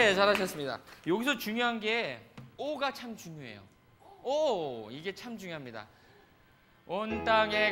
네, 잘하셨습니다. 여기서 중요한 게 오가 참 중요해요. 오, 이게 참 중요합니다. 온 땅에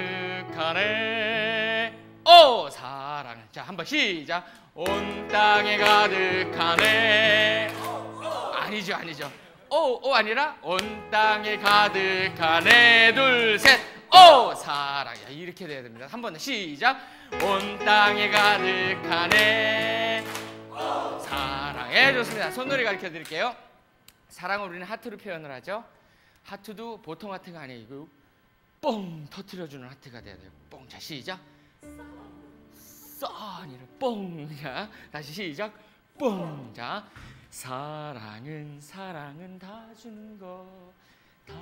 가득하네 오 사랑. 자, 한번 시작. 온 땅에 가득하네. 아니죠. 오 아니라 온 땅에 가득하네. 둘, 셋. 오 사랑. 야, 이렇게 돼야 됩니다. 한 번 더 시작. 온 땅에 가득하네 오 사랑. 예, 좋습니다. 손놀이 가르쳐 드릴게요. 사랑을 우리는 하트로 표현을 하죠. 하트도 보통 하트가 아니고 뽕 터트려주는 하트가 돼야 돼요. 뽕. 자, 시작. 아니라 뽕. 자, 다시 시작. 뽕. 자, 사랑은 다 주는 거, 다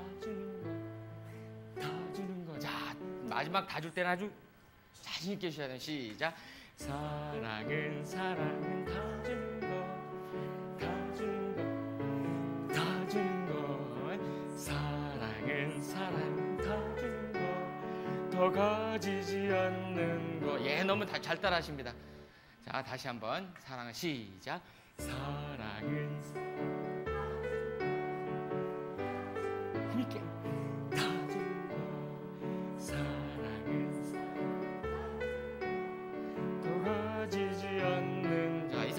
주는 거. 자, 마지막 다 줄 때는 아주 자신 있게 주셔야 돼요. 시작. 사랑은 다 주는 거, 다 주는 거, 다 주는 거. 사랑은 다 주는 거, 더 가지지 않는 거. 예, 너무 잘 따라하십니다. 자, 다시 한번 사랑은 시작. 사랑은 힘있게 다 주는 거, 사랑은 더 가지지 않는. 자,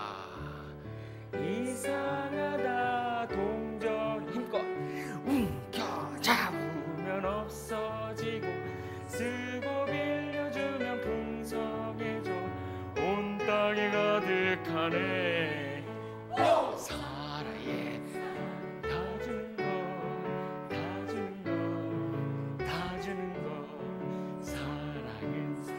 이상하다 동전 힘껏 움켜 잡으면 없어지고 쓰고 빌려주면 풍성해져. 온 땅에 가득하네 오 사랑에 다 주는 거, 다 주는 거, 다 주는 거. 사랑은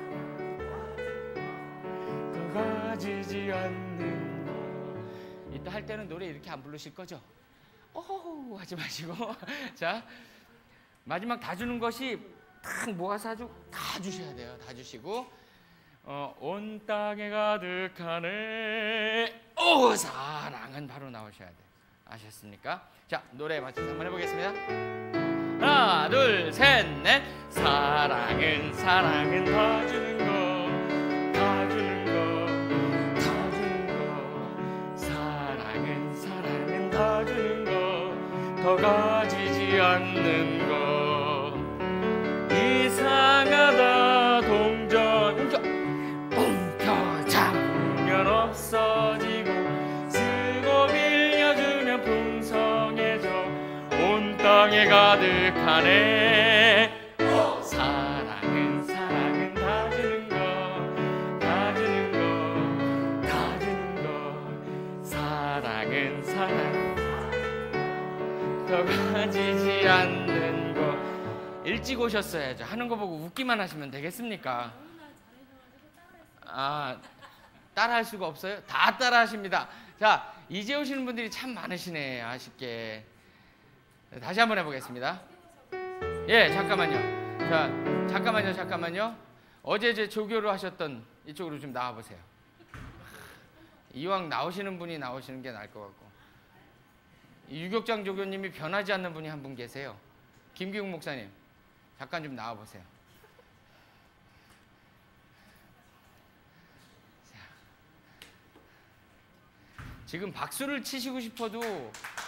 더 가지지 않는 거. 이따 할 때는 노래 이렇게 안 부르실 거죠? 오호호 하지 마시고 자, 마지막 다 주는 것이 딱 모아서 아주 다 주셔야 돼요. 다 주시고 온 땅에 가득하네 오 사랑은 바로 나오셔야 돼요. 아셨습니까? 자, 노래 맞춰서 한번 해보겠습니다. 하나, 둘, 셋, 넷. 사랑은 다 주는 거, 다 주는 거, 다 주는 거. 사랑은 다 주는 거, 더 가지지 않는 거. 이상하다 동전 움켜 잡으면 없어지고 쓰고 빌려주면 풍성해져. 온 땅에 가득하네 오 사랑은 다 주는 거, 다 주는 거, 다 주는 거. 사랑은 더 가지지 않는 거. 일찍 오셨어야죠. 하는 거 보고 웃기만 하시면 되겠습니까? 아, 따라할 수가 없어요? 다 따라하십니다. 자, 이제 오시는 분들이 참 많으시네. 아쉽게. 다시 한번 해보겠습니다. 예, 잠깐만요. 자, 잠깐만요. 어제 제 조교로 하셨던 이쪽으로 좀 나와보세요. 이왕 나오시는 분이 나오시는 게 나을 것 같고. 유격장 조교님이 변하지 않는 분이 한 분 계세요. 김기웅 목사님, 잠깐 좀 나와보세요. 지금 박수를 치시고 싶어도,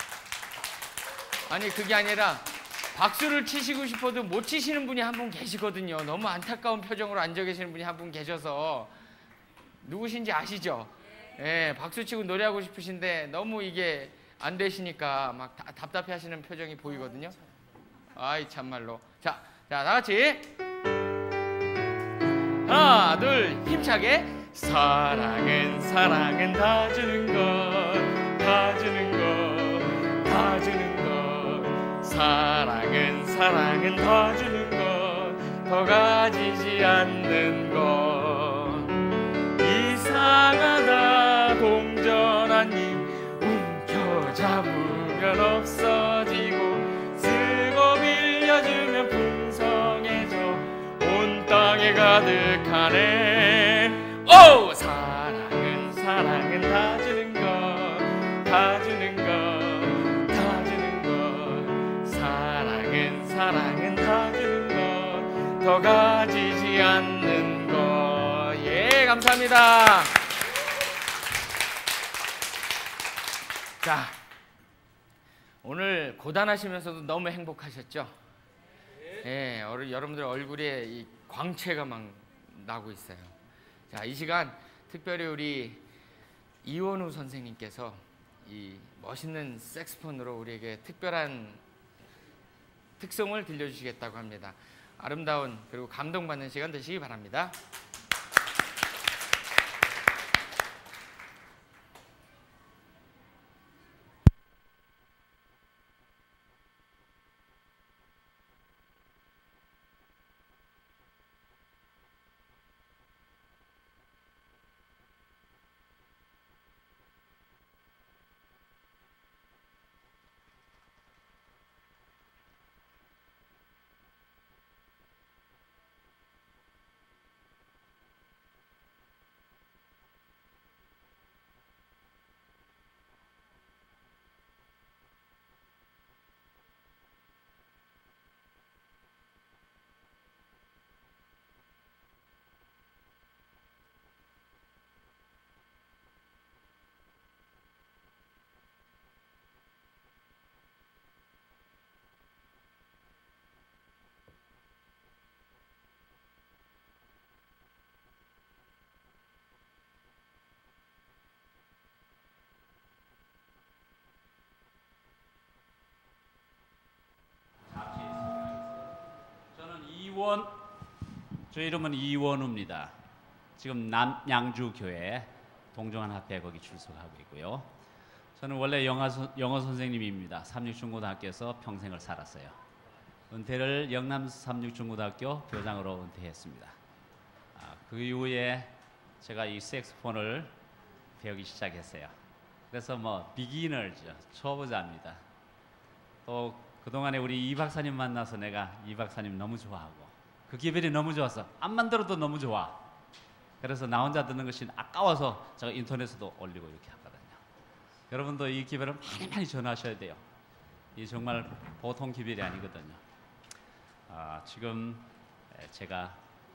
아니 그게 아니라 박수를 치시고 싶어도 못 치시는 분이 한 분 계시거든요. 너무 안타까운 표정으로 앉아 계시는 분이 한 분 계셔서. 누구신지 아시죠? 예, 박수 치고 노래하고 싶으신데 너무 이게 안 되시니까 막 답답해 하시는 표정이 보이거든요. 아이 참말로. 자, 다 같이 하나, 둘, 힘차게. 사랑은 다 주는 것, 다 주는 것, 다 주는 것. 사랑은 다 주는 것, 더 가지지 않는 것. 이상하다 동전 한 입 움켜 잡으면 없어지고 쓰고 빌려주면 풍성해져. 온 땅에 가득하네 오 사랑은 다 주는 것, 다 주는 것, 다 주는 것. 사랑은 다 주는 것, 더 가지지 않는 것. 예, 감사합니다. 자, 오늘 고단하시면서도 너무 행복하셨죠? 예, 여러분들 얼굴에 이 광채가 막 나고 있어요. 자, 이 시간 특별히 우리 이원우 선생님께서 이 멋있는 색스폰으로 우리에게 특별한 특성을 들려주시겠다고 합니다. 아름다운 그리고 감동받는 시간 되시기 바랍니다. 저 이름은 이원우입니다. 지금 남양주교회 동정한 합회 거기 출석하고 있고요. 저는 원래 영어 선생님입니다. 삼육중고등학교에서 평생을 살았어요. 은퇴를 영남 삼육중고등학교 교장으로 은퇴했습니다. 그 이후에 제가 이 색소폰을 배우기 시작했어요. 그래서 뭐 비기너죠, 초보자입니다. 또 그동안에 우리 이 박사님 만나서 내가 이 박사님 너무 좋아하고 그 기별이 너무 좋아서 암만 들어도 너무 좋아. 그래서 나 혼자 듣는 것이 아까워서 제가 인터넷에도 올리고 이렇게 하거든요. 여러분도 이 기별을 많이 전하셔야 돼요. 이 정말 보통 기별이 아니거든요. 지금 제가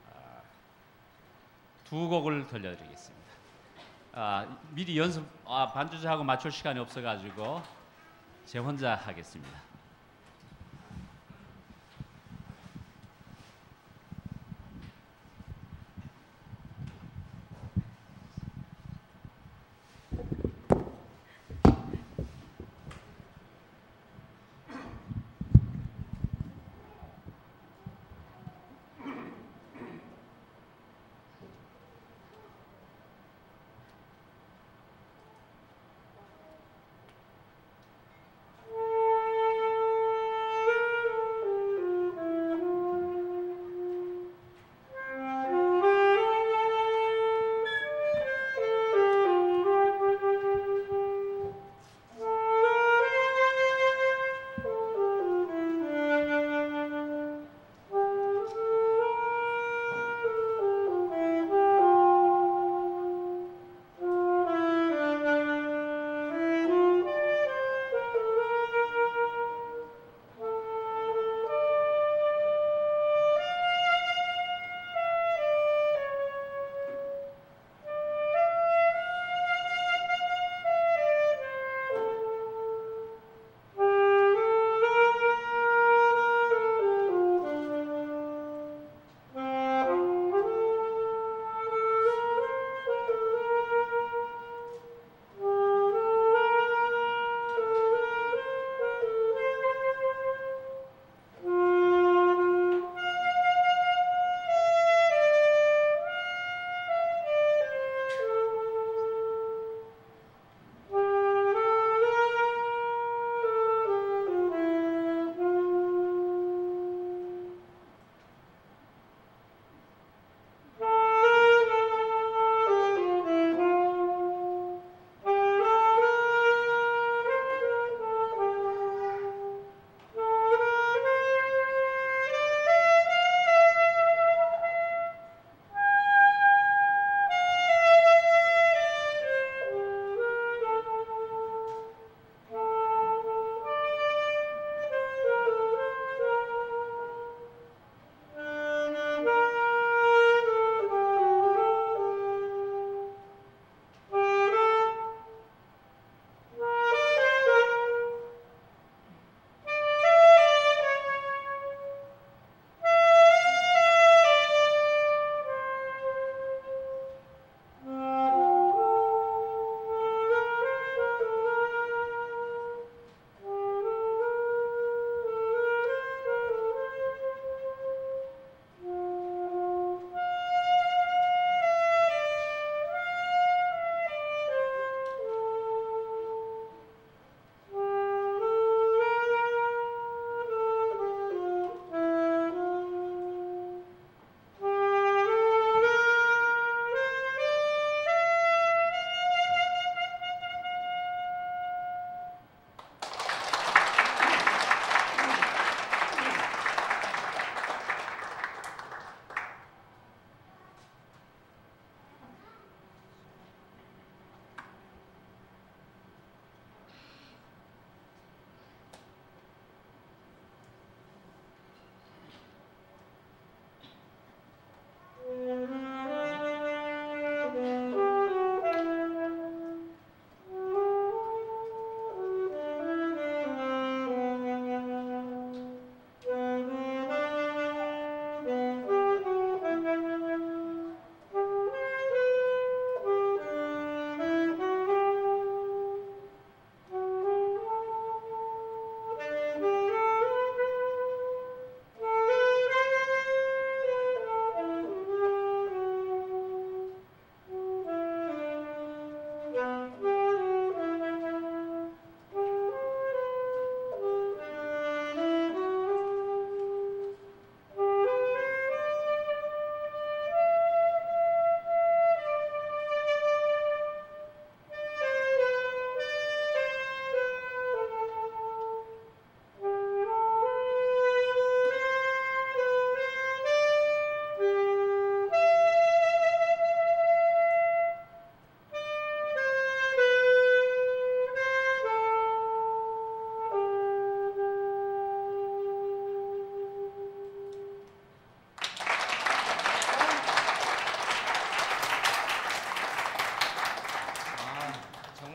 두 곡을 들려드리겠습니다. 미리 연습 반주자하고 맞출 시간이 없어가지고 제 혼자 하겠습니다.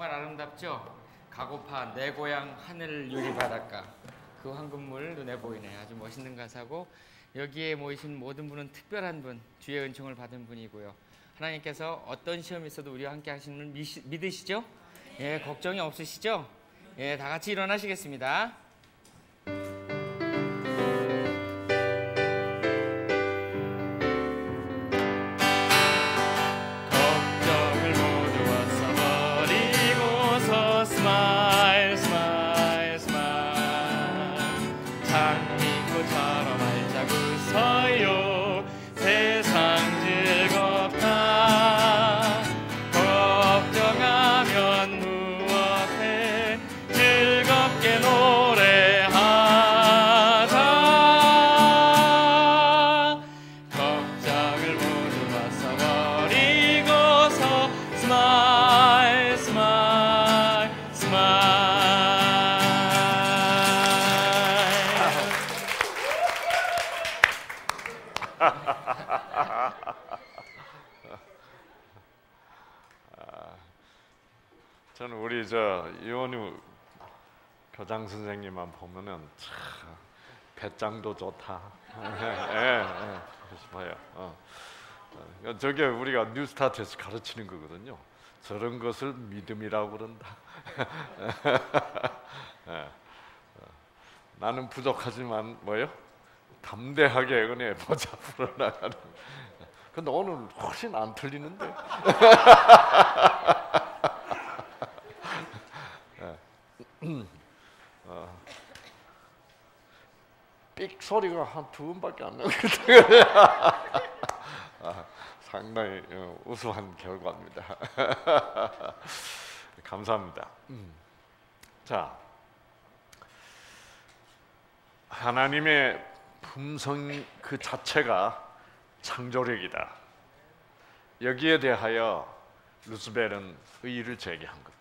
정말 아름답죠? 가고파 내 고향 하늘 유리 바닷가, 그 황금물 눈에 보이네. 아주 멋있는 가사고, 여기에 모이신 모든 분은 특별한 분, 주의 은총을 받은 분이고요. 하나님께서 어떤 시험이 있어도 우리와 함께 하시는 분 믿으시죠? 예, 걱정이 없으시죠? 예, 다 같이 일어나시겠습니다. 걱정을 모두 벗어버리고서 스마일 스마일 스마일, 장미꽃처럼 활짝 웃어요. 세상 즐겁다. 걱정하면 무엇해, 즐겁게 노래하자. 걱정을 모두 벗어버리고서 스마일 스마일 스마일. 저는 우리 저 이원우 교장 선생님만 보면은 참 배짱도 좋다. 싶어요. 저게 우리가 뉴스타트에서 가르치는 거거든요. 저런 것을 믿음이라고 그런다. 나는 부족하지만 뭐요? 담대하게 은혜 보좌 풀어나가는. 근데 오늘 훨씬 안 틀리는데. 삑 소리가 한 2번밖에 안 나거든요. 상당히 우수한 결과입니다. 감사합니다. 자, 하나님의 품성 그 자체가 창조력이다. 여기에 대하여 루스벨은 의의를 제기한 겁니다.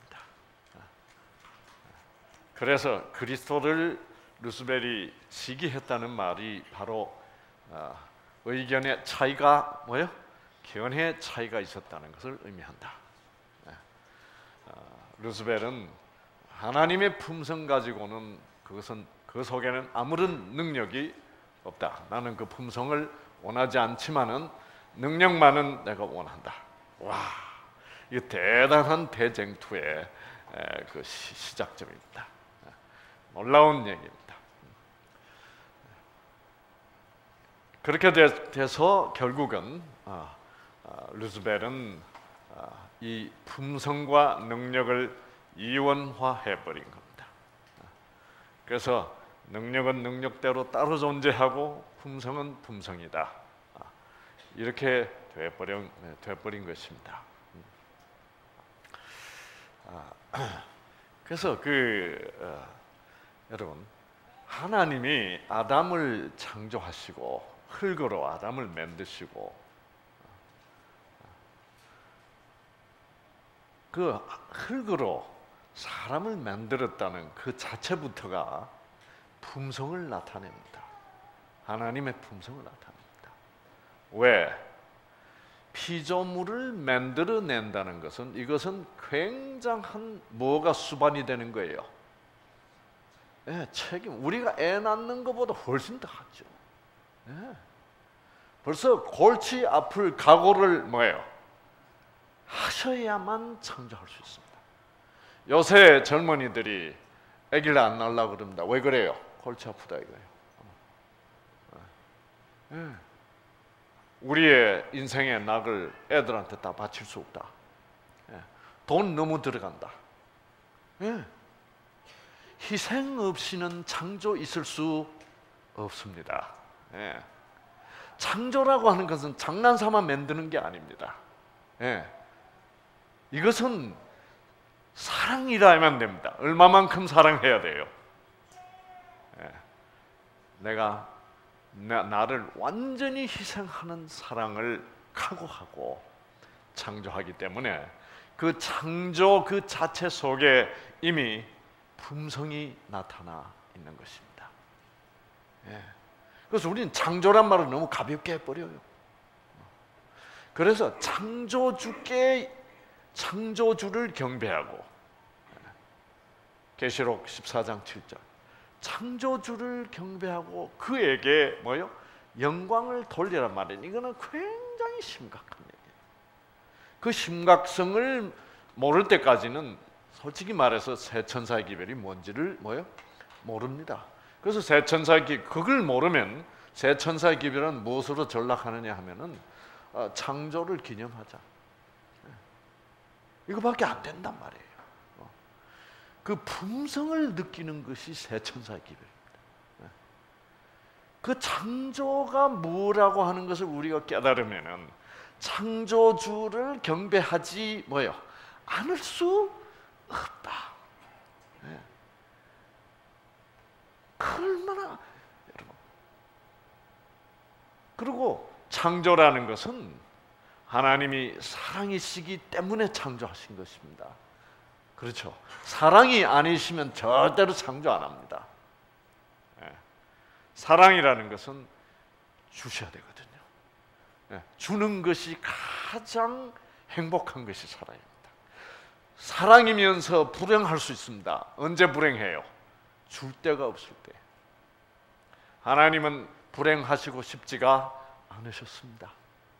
그래서 그리스도를 루스벨이 시기했다는 말이 바로 의견의 차이가 뭐요? 견해의 차이가 있었다는 것을 의미한다. 루스벨은 하나님의 품성 가지고는 그것은 그 속에는 아무런 능력이 없다. 나는 그 품성을 원하지 않지만은 능력만은 내가 원한다. 와, 이 대단한 대쟁투의 그 시작점입니다. 놀라운 얘기입니다. 그렇게 돼서 결국은 루스벨은 이 품성과 능력을 이원화해 버린 겁니다. 그래서 능력은 능력대로 따로 존재하고 품성은 품성이다. 이렇게 돼버린 것입니다. 그래서 여러분, 하나님이 아담을 창조하시고 흙으로 아담을 만드시고 그 흙으로 사람을 만들었다는 그 자체부터가 품성을 나타냅니다. 하나님의 품성을 나타냅니다. 왜? 피조물을 만들어낸다는 것은 이것은 굉장한 뭐가 수반이 되는 거예요. 책임. 우리가 애 낳는 것보다 훨씬 더 하죠. 벌써 골치 아플 각오를 뭐예요? 하셔야만 창조할 수 있습니다. 요새 젊은이들이 아기를 안 낳으려고 그럽니다. 왜 그래요? 골치 아프다 이거예요. 우리의 인생의 낙을 애들한테 다 바칠 수 없다. 돈 너무 들어간다. 희생 없이는 창조 있을 수 없습니다. 창조라고 하는 것은 장난삼아 만드는 게 아닙니다. 이것은 사랑이라면 됩니다. 얼마만큼 사랑해야 돼요? 내가 나를 완전히 희생하는 사랑을 각오하고 창조하기 때문에 그 창조 그 자체 속에 이미 품성이 나타나 있는 것입니다. 그래서 우리는 창조란 말을 너무 가볍게 해버려요. 그래서 창조주를 경배하고 계시록 14장 7절. 창조주를 경배하고 그에게 뭐요? 영광을 돌리란 말이에요. 이거는 굉장히 심각한 얘기예요. 그 심각성을 모를 때까지는 솔직히 말해서 새 천사의 기별이 뭔지를 뭐요? 모릅니다. 그래서 새 천사의 그걸 모르면 새 천사의 기별은 무엇으로 전락하느냐 하면은 창조를 기념하자. 이거밖에 안 된단 말이에요. 그 품성을 느끼는 것이 새 천사의 기별입니다. 그 창조가 뭐라고 하는 것을 우리가 깨달으면은 창조주를 경배하지 뭐요? 않을 수 없다. 얼마나 여러분. 그리고 창조라는 것은 하나님이 사랑이시기 때문에 창조하신 것입니다. 그렇죠. 사랑이 아니시면 절대로 창조 안 합니다. 사랑이라는 것은 주셔야 되거든요. 주는 것이 가장 행복한 것이 사랑입니다. 사랑이면서 불행할 수 있습니다. 언제 불행해요? 줄 데가 없을 때. 하나님은 불행하시고 싶지가 않으셨습니다.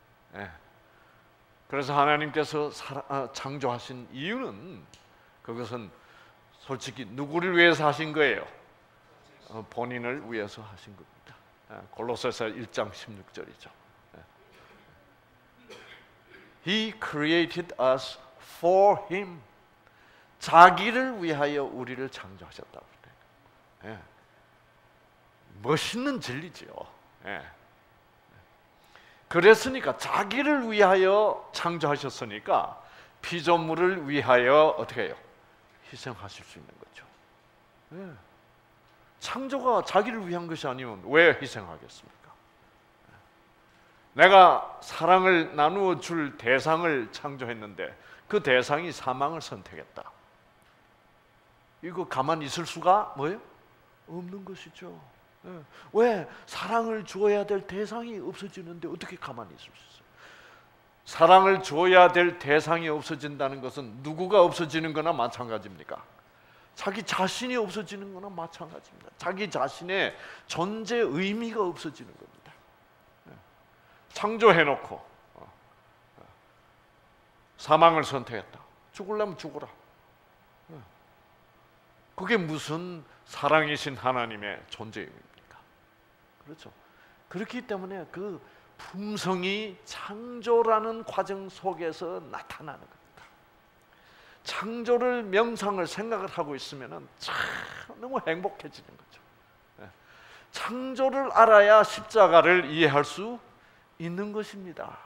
그래서 하나님께서 창조하신 이유는 그것은 솔직히 누구를 위해서 하신 거예요? 본인을 위해서 하신 겁니다. 골로새서 1장 16절이죠. He created us for Him. 자기를 위하여 우리를 창조하셨다고 그래요. 멋있는 진리지요. 그랬으니까 자기를 위하여 창조하셨으니까 피조물을 위하여 어떻게 해요? 희생하실 수 있는 거죠. 창조가 자기를 위한 것이 아니면 왜 희생하겠습니까? 내가 사랑을 나누어 줄 대상을 창조했는데 그 대상이 사망을 선택했다. 이거 가만히 있을 수가 뭐예요? 없는 것이죠. 왜? 사랑을 줘야 될 대상이 없어지는데 어떻게 가만히 있을 수 있어요? 사랑을 줘야 될 대상이 없어진다는 것은 누구가 없어지는 거나 마찬가지입니까? 자기 자신이 없어지는 거나 마찬가지입니다. 자기 자신의 존재 의미가 없어지는 겁니다. 창조해놓고 사망을 선택했다. 죽으려면 죽어라. 그게 무슨 사랑이신 하나님의 존재 의미입니까? 그렇죠. 그렇기 때문에 그 품성이 창조라는 과정 속에서 나타나는 겁니다. 창조를 명상을 생각을 하고 있으면 참 너무 행복해지는 거죠. 창조를 알아야 십자가를 이해할 수 있는 것입니다.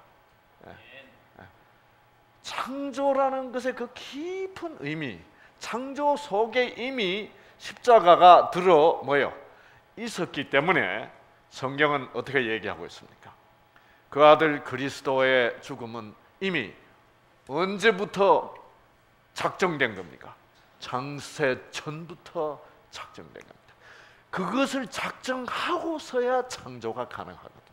창조라는 것의 그 깊은 의미, 창조 속에 이미 십자가가 들어 뭐요? 있었기 때문에 성경은 어떻게 얘기하고 있습니까? 그 아들 그리스도의 죽음은 이미 언제부터 작정된 겁니까? 창세 전부터 작정된 겁니다. 그것을 작정하고서야 창조가 가능하거든요.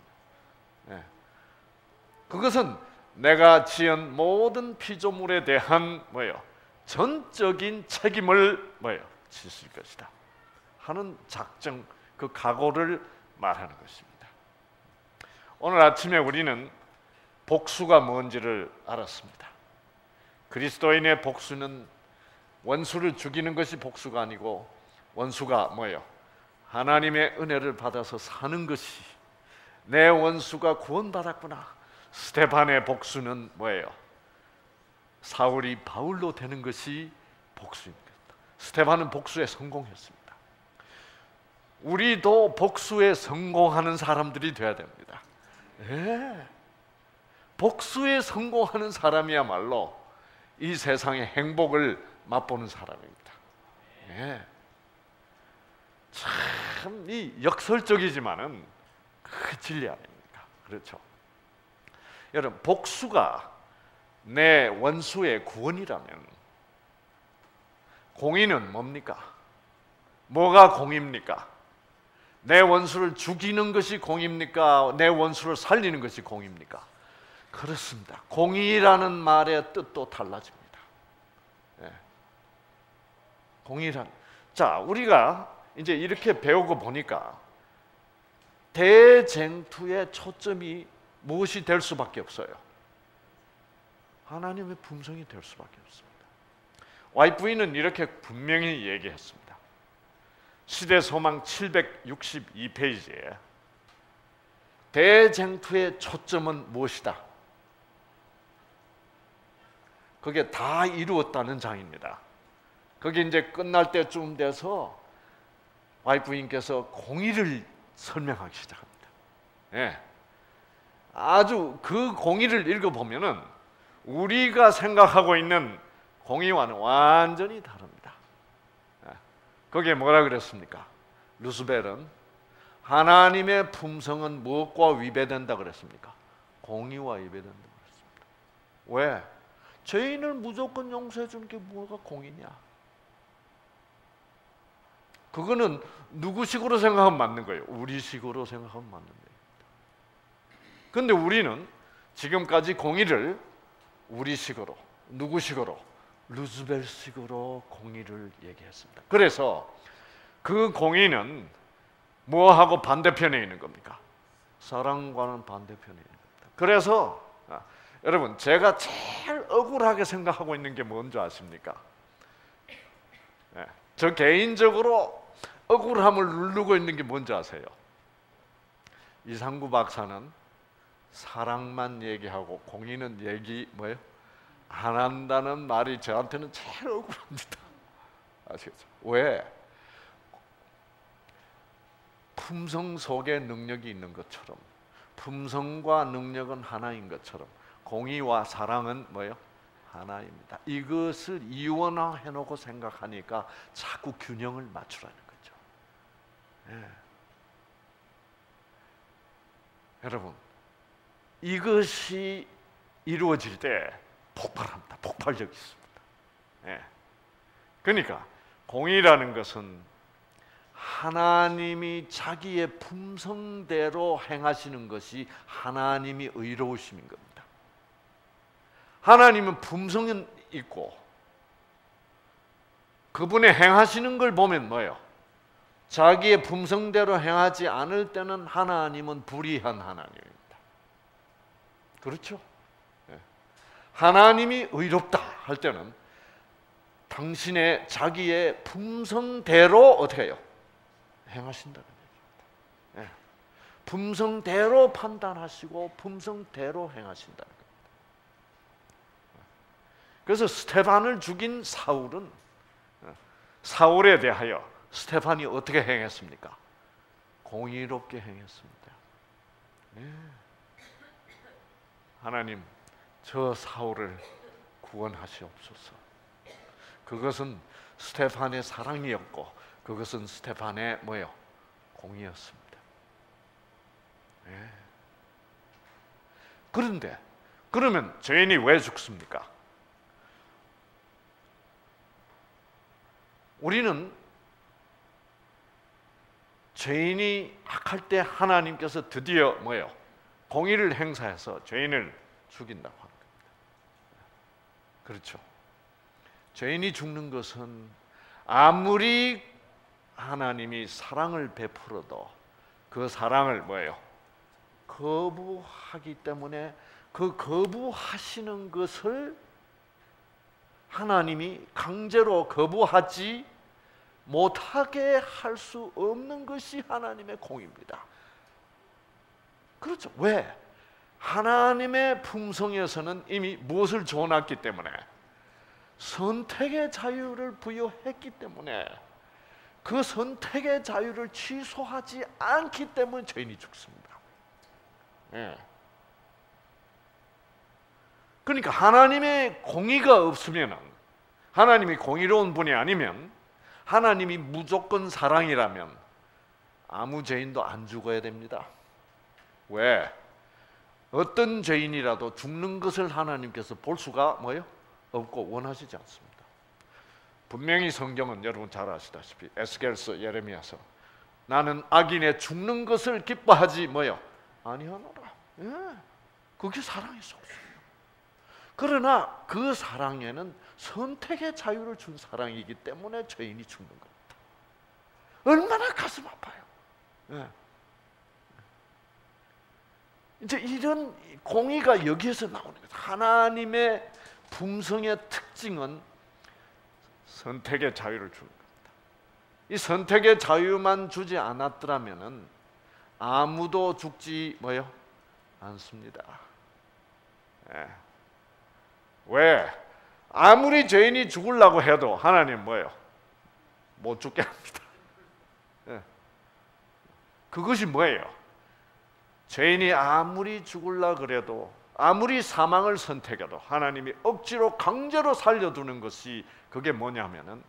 그것은 내가 지은 모든 피조물에 대한 뭐예요? 전적인 책임을 뭐예요? 지실 것이다 하는 작정, 그 각오를 말하는 것입니다. 오늘 아침에 우리는 복수가 뭔지를 알았습니다. 그리스도인의 복수는 원수를 죽이는 것이 복수가 아니고 원수가 뭐예요? 하나님의 은혜를 받아서 사는 것이, 내 원수가 구원받았구나. 스데반의 복수는 뭐예요? 사울이 바울로 되는 것이 복수입니다. 스데반은 복수에 성공했습니다. 우리도 복수에 성공하는 사람들이 되어야 됩니다. 복수에 성공하는 사람이야말로 이 세상의 행복을 맛보는 사람입니다. 참 이 역설적이지만은 그 진리 아닙니까? 그렇죠. 여러분, 복수가 내 원수의 구원이라면 공의는 뭡니까? 뭐가 공입니까? 내 원수를 죽이는 것이 공입니까? 내 원수를 살리는 것이 공입니까? 그렇습니다. 공의라는 말의 뜻도 달라집니다. 공의란 자, 우리가 이제 이렇게 배우고 보니까 대쟁투의 초점이 무엇이 될 수밖에 없어요? 하나님의 품성이 될 수밖에 없습니다. YF는 이렇게 분명히 얘기했습니다. 시대소망 762페이지에 대쟁투의 초점은 무엇이다? 그게 다 이루었다는 장입니다. 그게 이제 끝날 때쯤 돼서 YF님께서 공의를 설명하기 시작합니다. 예. 아주 그 공의를 읽어보면은 우리가 생각하고 있는 공의와는 완전히 다릅니다. 예. 거기에 뭐라 그랬습니까? 루스벨은 하나님의 품성은 무엇과 위배된다 그랬습니까? 공의와 위배된다 그랬습니다. 왜? 죄인을 무조건 용서해 주는 게 뭐가 공의냐? 그거는 누구식으로 생각하면 맞는 거예요? 우리식으로 생각하면 맞는 거예요. 그런데 우리는 지금까지 공의를 우리식으로, 누구식으로? 루즈벨식으로 공의를 얘기했습니다. 그래서 그 공의는 뭐하고 반대편에 있는 겁니까? 사랑과는 반대편에 있는 겁니다. 그래서 여러분, 제가 제일 억울하게 생각하고 있는 게 뭔지 아십니까? 저 개인적으로 억울함을 누르고 있는 게 뭔지 아세요? 이상구 박사는 사랑만 얘기하고 공의는 얘기 뭐예요? 안 한다는 말이 저한테는 제일 억울합니다. 아시겠죠? 왜? 품성 속에 능력이 있는 것처럼, 품성과 능력은 하나인 것처럼 공의와 사랑은 뭐예요? 하나입니다. 이것을 이원화해놓고 생각하니까 자꾸 균형을 맞추라는 거죠. 예. 여러분, 이것이 이루어질 때 폭발합니다. 폭발력이 있습니다. 예. 그러니까 공의라는 것은 하나님이 자기의 품성대로 행하시는 것이 하나님이 의로우심인 겁니다. 하나님은 품성은 있고 그분의 행하시는 걸 보면 뭐예요? 자기의 품성대로 행하지 않을 때는 하나님은 불의한 하나님입니다. 그렇죠? 하나님이 의롭다 할 때는 당신의 자기의 품성대로 어떻게 해요? 행하신다는 얘기입니다. 품성대로 판단하시고 품성대로 행하신다는 겁니다. 그래서 스테반을 죽인 사울은 사울에 대하여 스테반이 어떻게 행했습니까? 공의롭게 행했습니다. 하나님, 저 사울을 구원하시옵소서. 그것은 스테반의 사랑이었고 그것은 스테반의 뭐예요? 공의였습니다. 그런데 그러면 죄인이 왜 죽습니까? 우리는 죄인이 악할 때 하나님께서 드디어 뭐예요? 공의를 행사해서 죄인을 죽인다고 하는 겁니다. 그렇죠? 죄인이 죽는 것은 아무리 하나님이 사랑을 베풀어도 그 사랑을 뭐예요? 거부하기 때문에 그 거부하시는 것을 하나님이 강제로 거부하지 못하게 할 수 없는 것이 하나님의 공의입니다. 그렇죠. 왜? 하나님의 품성에서는 이미 무엇을 줘놨기 때문에 선택의 자유를 부여했기 때문에 그 선택의 자유를 취소하지 않기 때문에 죄인이 죽습니다. 그러니까 하나님의 공의가 없으면, 하나님이 공의로운 분이 아니면, 하나님이 무조건 사랑이라면 아무 죄인도 안 죽어야 됩니다. 왜? 어떤 죄인이라도 죽는 것을 하나님께서 볼 수가 뭐예요? 없고 원하시지 않습니다. 분명히 성경은 여러분 잘 아시다시피 에스겔서, 예레미야서, 나는 악인의 죽는 것을 기뻐하지 뭐예요? 아니하노라. 그게 사랑의 속성이에요. 그러나 그 사랑에는 선택의 자유를 준 사랑이기 때문에 죄인이 죽는 겁니다. 얼마나 가슴 아파요. 예. 이제 이런 공의가 여기에서 나오는 거죠. 하나님의 품성의 특징은 선택의 자유를 주는 겁니다. 이 선택의 자유만 주지 않았더라면은 아무도 죽지 않습니다. 예. 왜? 아무리 죄인이 죽으려고 해도 하나님 못 죽게 합니다. 예. 그것이 뭐예요? 죄인이 아무리 죽으려 그래도, 아무리 사망을 선택해도 하나님이 억지로 강제로 살려두는 것이, 그게 뭐냐면은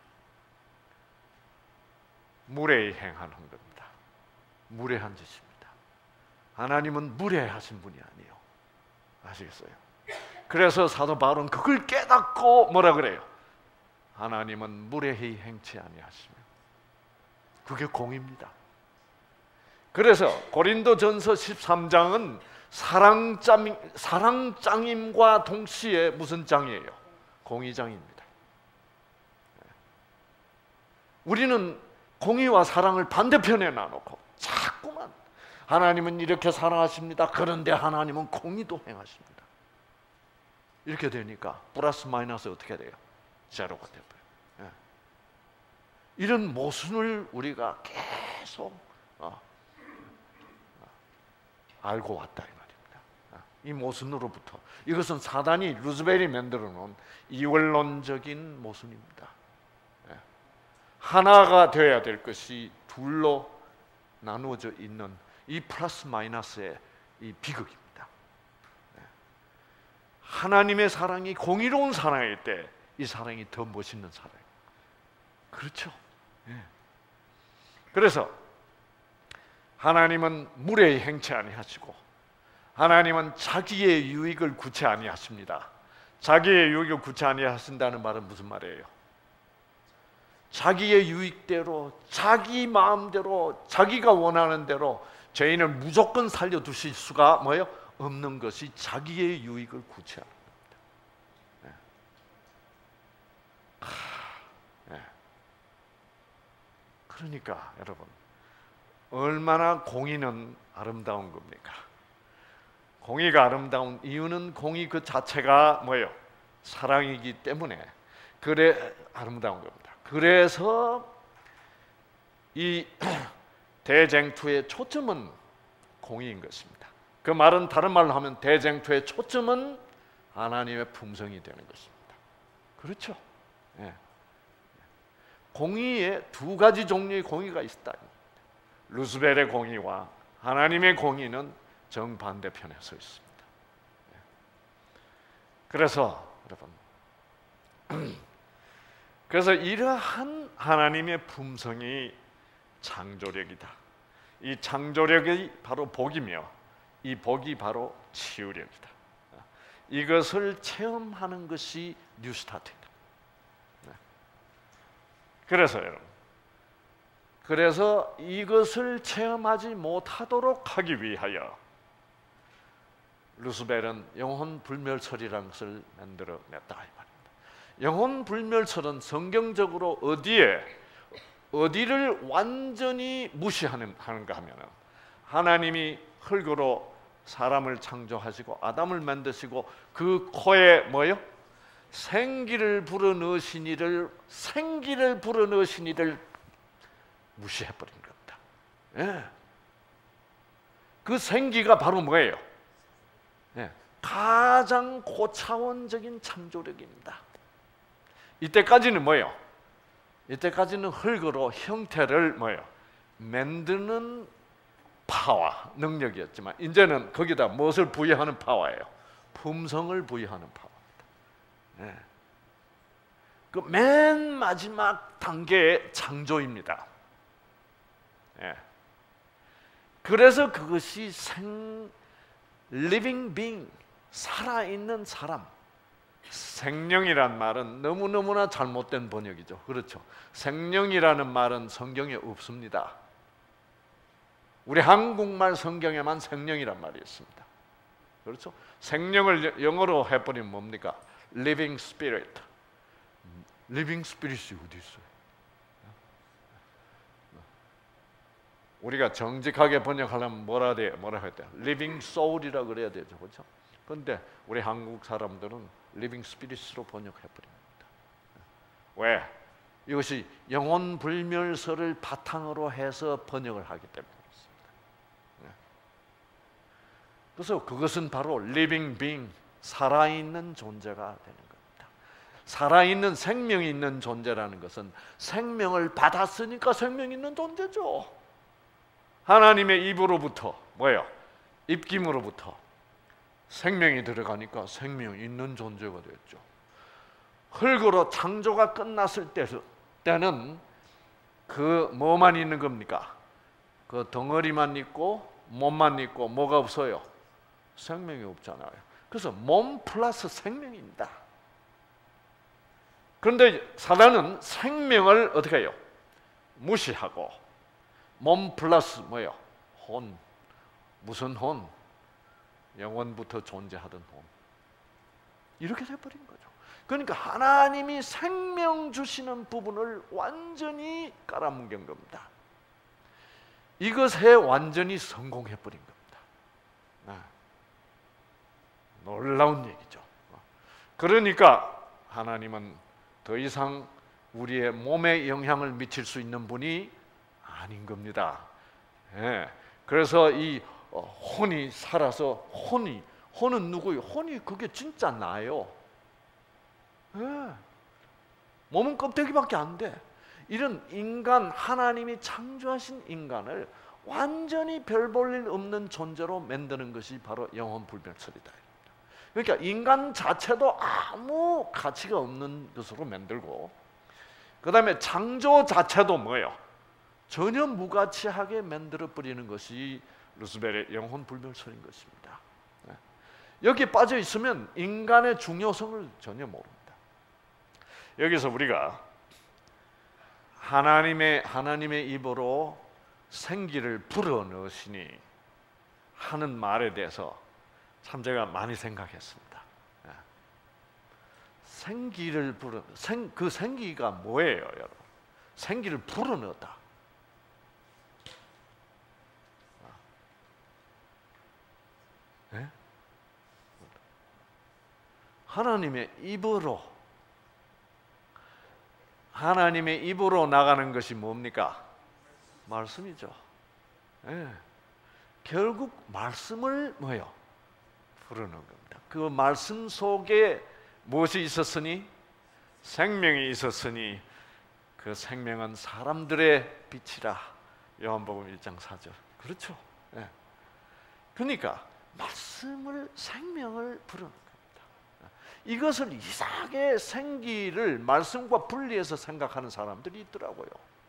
무례히 행하는 겁니다. 무례한 짓입니다. 하나님은 무례하신 분이 아니에요. 아시겠어요? 그래서 사도 바울은 그걸 깨닫고 뭐라 그래요? 하나님은 무례히 행치 아니하시며, 그게 공입니다. 그래서 고린도전서 13장은 사랑장임과 동시에 무슨 장이에요? 공의장입니다. 우리는 공의와 사랑을 반대편에 놔놓고 자꾸만 하나님은 이렇게 사랑하십니다. 그런데 하나님은 공의도 행하십니다. 이렇게 되니까 플러스 마이너스 어떻게 돼요? 제로가 돼버려요. 이런 모순을 우리가 계속 알고 왔다 이 말입니다. 이 모순으로부터, 이것은 사단이, 루즈벨이 만들어 놓은 이원론적인 모순입니다. 하나가 되어야 될 것이 둘로 나누어져 있는 이 플러스 마이너스의 이 비극입니다. 하나님의 사랑이 공의로운 사랑일 때 이 사랑이 더 멋있는 사랑이에요. 그렇죠? 그래서 하나님은 무례히 행치 아니하시고, 하나님은 자기의 유익을 구치 아니하십니다. 자기의 유익을 구치 아니하신다는 말은 무슨 말이에요? 자기의 유익대로, 자기 마음대로, 자기가 원하는 대로 죄인을 무조건 살려두실 수가 없는 것이 자기의 유익을 구치하는 겁니다. 그러니까 여러분, 얼마나 공의는 아름다운 겁니까? 공의가 아름다운 이유는 공의 그 자체가 사랑이기 때문에 그래 아름다운 겁니다. 그래서 이 대쟁투의 초점은 공의인 것입니다. 그 말은 다른 말로 하면 대쟁투의 초점은 하나님의 품성이 되는 것입니다. 그렇죠? 공의에 두 가지 종류의 공의가 있다. 루스벨의 공의와 하나님의 공의는 정반대편에 서 있습니다. 그래서 여러분, 그래서 이러한 하나님의 품성이 창조력이다. 이 창조력이 바로 복이며 이 복이 바로 치유력이다. 이것을 체험하는 것이 뉴스타트입니다. 그래서 여러분, 그래서 이것을 체험하지 못하도록 하기 위하여 루스벨은 영혼 불멸설이라는 것을 만들어냈다 이 말입니다. 영혼 불멸설은 성경적으로 어디를 완전히 무시하는가 하면은, 하나님이 흙으로 사람을 창조하시고 아담을 만드시고 그 코에 생기를 불어넣으신 이를 무시해버린 겁니다. 그 생기가 바로 뭐예요? 가장 고차원적인 창조력입니다. 이때까지는 뭐예요? 이때까지는 흙으로 형태를 만드는 파워, 능력이었지만 이제는 거기다 무엇을 부여하는 파워예요? 품성을 부여하는 파워입니다. 그 맨 마지막 단계의 창조입니다. 그래서 그것이 living being, 살아있는 사람. 생명이란 말은 너무너무나 잘못된 번역이죠. 그렇죠? 생명이라는 말은 성경에 없습니다. 우리 한국말 성경에만 생명이란 말이 있습니다. 그렇죠? 생명을 영어로 해버리면 뭡니까? living spirit. living spirit이 어디 있어요? 우리가 정직하게 번역하려면 뭐라 해야 돼? living soul이라 그래야 되죠, 그렇죠? 그런데 우리 한국 사람들은 living spirit으로 번역해 버립니다. 왜? 이것이 영혼 불멸설을 바탕으로 해서 번역을 하기 때문에 그렇습니다. 그래서 그것은 바로 living being, 살아있는 존재가 되는 겁니다. 살아있는 생명이 있는 존재라는 것은 생명을 받았으니까 생명 있는 존재죠. 하나님의 입으로부터 뭐예요? 입김으로부터 생명이 들어가니까 생명 있는 존재가 됐죠. 흙으로 창조가 끝났을 때는 그 뭐만 있는 겁니까? 그 덩어리만 있고 몸만 있고 뭐가 없어요? 생명이 없잖아요. 그래서 몸 플러스 생명입니다. 그런데 사단은 생명을 어떻게 해요? 무시하고 몸 플러스 뭐예요? 혼. 무슨 혼? 영원부터 존재하던 혼. 이렇게 돼버린 거죠. 그러니까 하나님이 생명 주시는 부분을 완전히 깔아뭉갠 겁니다. 이것에 완전히 성공해버린 겁니다. 놀라운 얘기죠. 그러니까 하나님은 더 이상 우리의 몸에 영향을 미칠 수 있는 분이 아닌 겁니다. 그래서 이 혼이 살아서 혼은 누구예요? 혼이 그게 진짜 나요. 몸은 껍데기밖에 안 돼. 이런 인간, 하나님이 창조하신 인간을 완전히 별 볼 일 없는 존재로 만드는 것이 바로 영혼 불멸설이다. 그러니까 인간 자체도 아무 가치가 없는 것으로 만들고, 그 다음에 창조 자체도 뭐예요? 전혀 무가치하게 만들어 버리는 것이 루스벨의 영혼 불멸설인 것입니다. 여기에 빠져 있으면 인간의 중요성을 전혀 모릅니다. 여기서 우리가 하나님의 입으로 생기를 불어넣으시니 하는 말에 대해서 참 제가 많이 생각했습니다. 생기를 그 생기가 뭐예요, 여러분? 생기를 불어넣었다. 하나님의 입으로 나가는 것이 뭡니까? 말씀이죠. 결국 말씀을 뭐예요? 불어넣은 겁니다. 그 말씀 속에 무엇이 있었으니? 생명이 있었으니 그 생명은 사람들의 빛이라. 요한복음 1장 4절. 그렇죠. 그러니까 말씀을, 생명을 불어넣은 겁니다. 이것을 이상하게 생기를 말씀과 분리해서 생각하는 사람들이 있더라고요.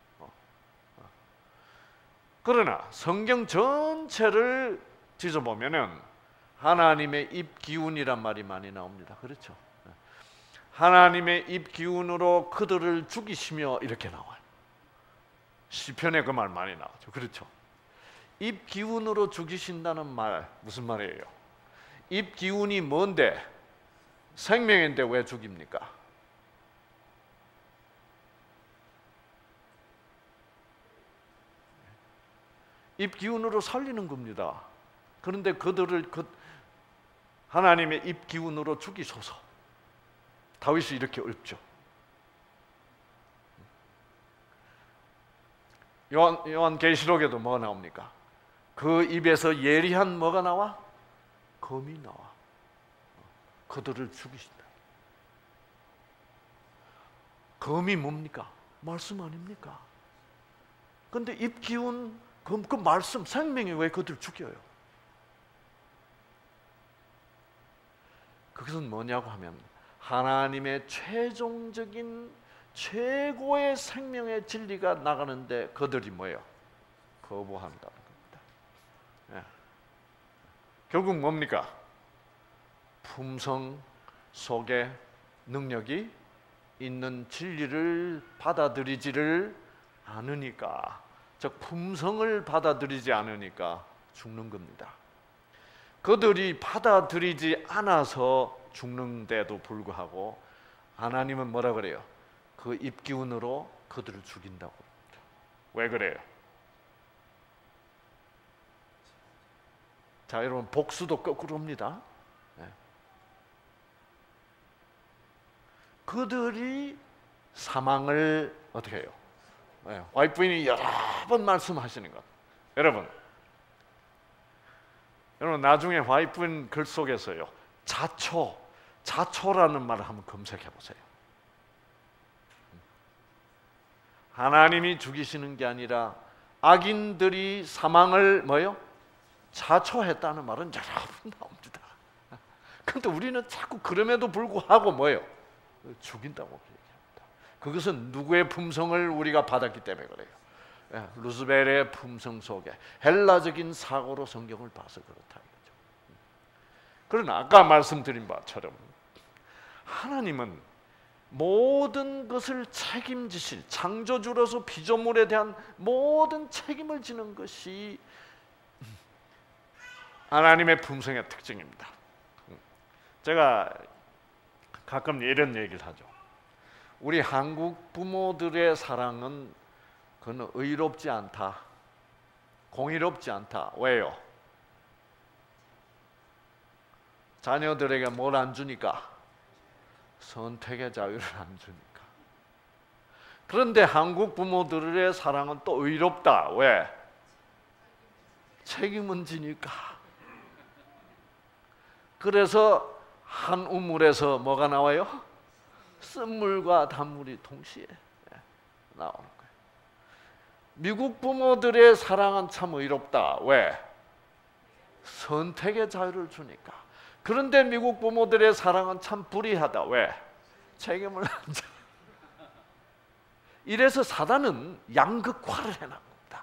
그러나 성경 전체를 뒤져보면은 하나님의 입 기운이란 말이 많이 나옵니다. 그렇죠? 하나님의 입 기운으로 그들을 죽이시며 이렇게 나와요. 시편에 그 말 많이 나오죠. 그렇죠? 입 기운으로 죽이신다는 말 무슨 말이에요? 입 기운이 뭔데? 생명인데 왜 죽입니까? 입 기운으로 살리는 겁니다. 그런데 그들을 하나님의 입 기운으로 죽이소서. 다윗이 이렇게 읊죠. 요한계시록에도 뭐가 나옵니까? 그 입에서 예리한 뭐가 나와? 검이 나와. 그들을 죽이신다. 검이 뭡니까? 말씀 아닙니까? 그런데 입 기운, 그 말씀, 생명이 왜 그들을 죽여요? 그것은 뭐냐고 하면 하나님의 최종적인 최고의 생명의 진리가 나가는데 그들이 뭐예요? 거부한다는 겁니다. 결국 뭡니까? 품성 속에 능력이 있는 진리를 받아들이지를 않으니까, 즉 품성을 받아들이지 않으니까 죽는 겁니다. 그들이 받아들이지 않아서 죽는데도 불구하고 하나님은 뭐라 그래요? 그 입기운으로 그들을 죽인다고 합니다. 왜 그래요? 자, 여러분 복수도 거꾸로입니다. 그들이 사망을 어떻게 해요? 와이프인이 여러 번 말씀하시는 것. 여러분 나중에 와이프인 글 속에서요, 자초라는 말을 한번 검색해 보세요. 하나님이 죽이시는 게 아니라 악인들이 사망을 뭐요? 자초했다는 말은 여러 번 나옵니다. 그런데 우리는 자꾸 그럼에도 불구하고 뭐예요? 죽인다고 얘기합니다. 그것은 누구의 품성을 우리가 받았기 때문에 그래요. 루스벨의 품성 속에 헬라적인 사고로 성경을 봐서 그렇다 이거죠. 그러나 아까 말씀드린 바처럼 하나님은 모든 것을 책임지실 창조주로서 피조물에 대한 모든 책임을 지는 것이 하나님의 품성의 특징입니다. 제가 가끔 이런 얘기를 하죠. 우리 한국 부모들의 사랑은 그건 의롭지 않다, 공의롭지 않다. 왜요? 자녀들에게 뭘 안 주니까? 선택의 자유를 안 주니까. 그런데 한국 부모들의 사랑은 또 의롭다. 왜? 책임은 지니까. 그래서 한 우물에서 뭐가 나와요? 쓴물과 단물이 동시에 나오는 거예요. 미국 부모들의 사랑은 참 의롭다. 왜? 선택의 자유를 주니까. 그런데 미국 부모들의 사랑은 참 불의하다. 왜? 책임을 안 져. 이래서 사단은 양극화를 해놨습니다.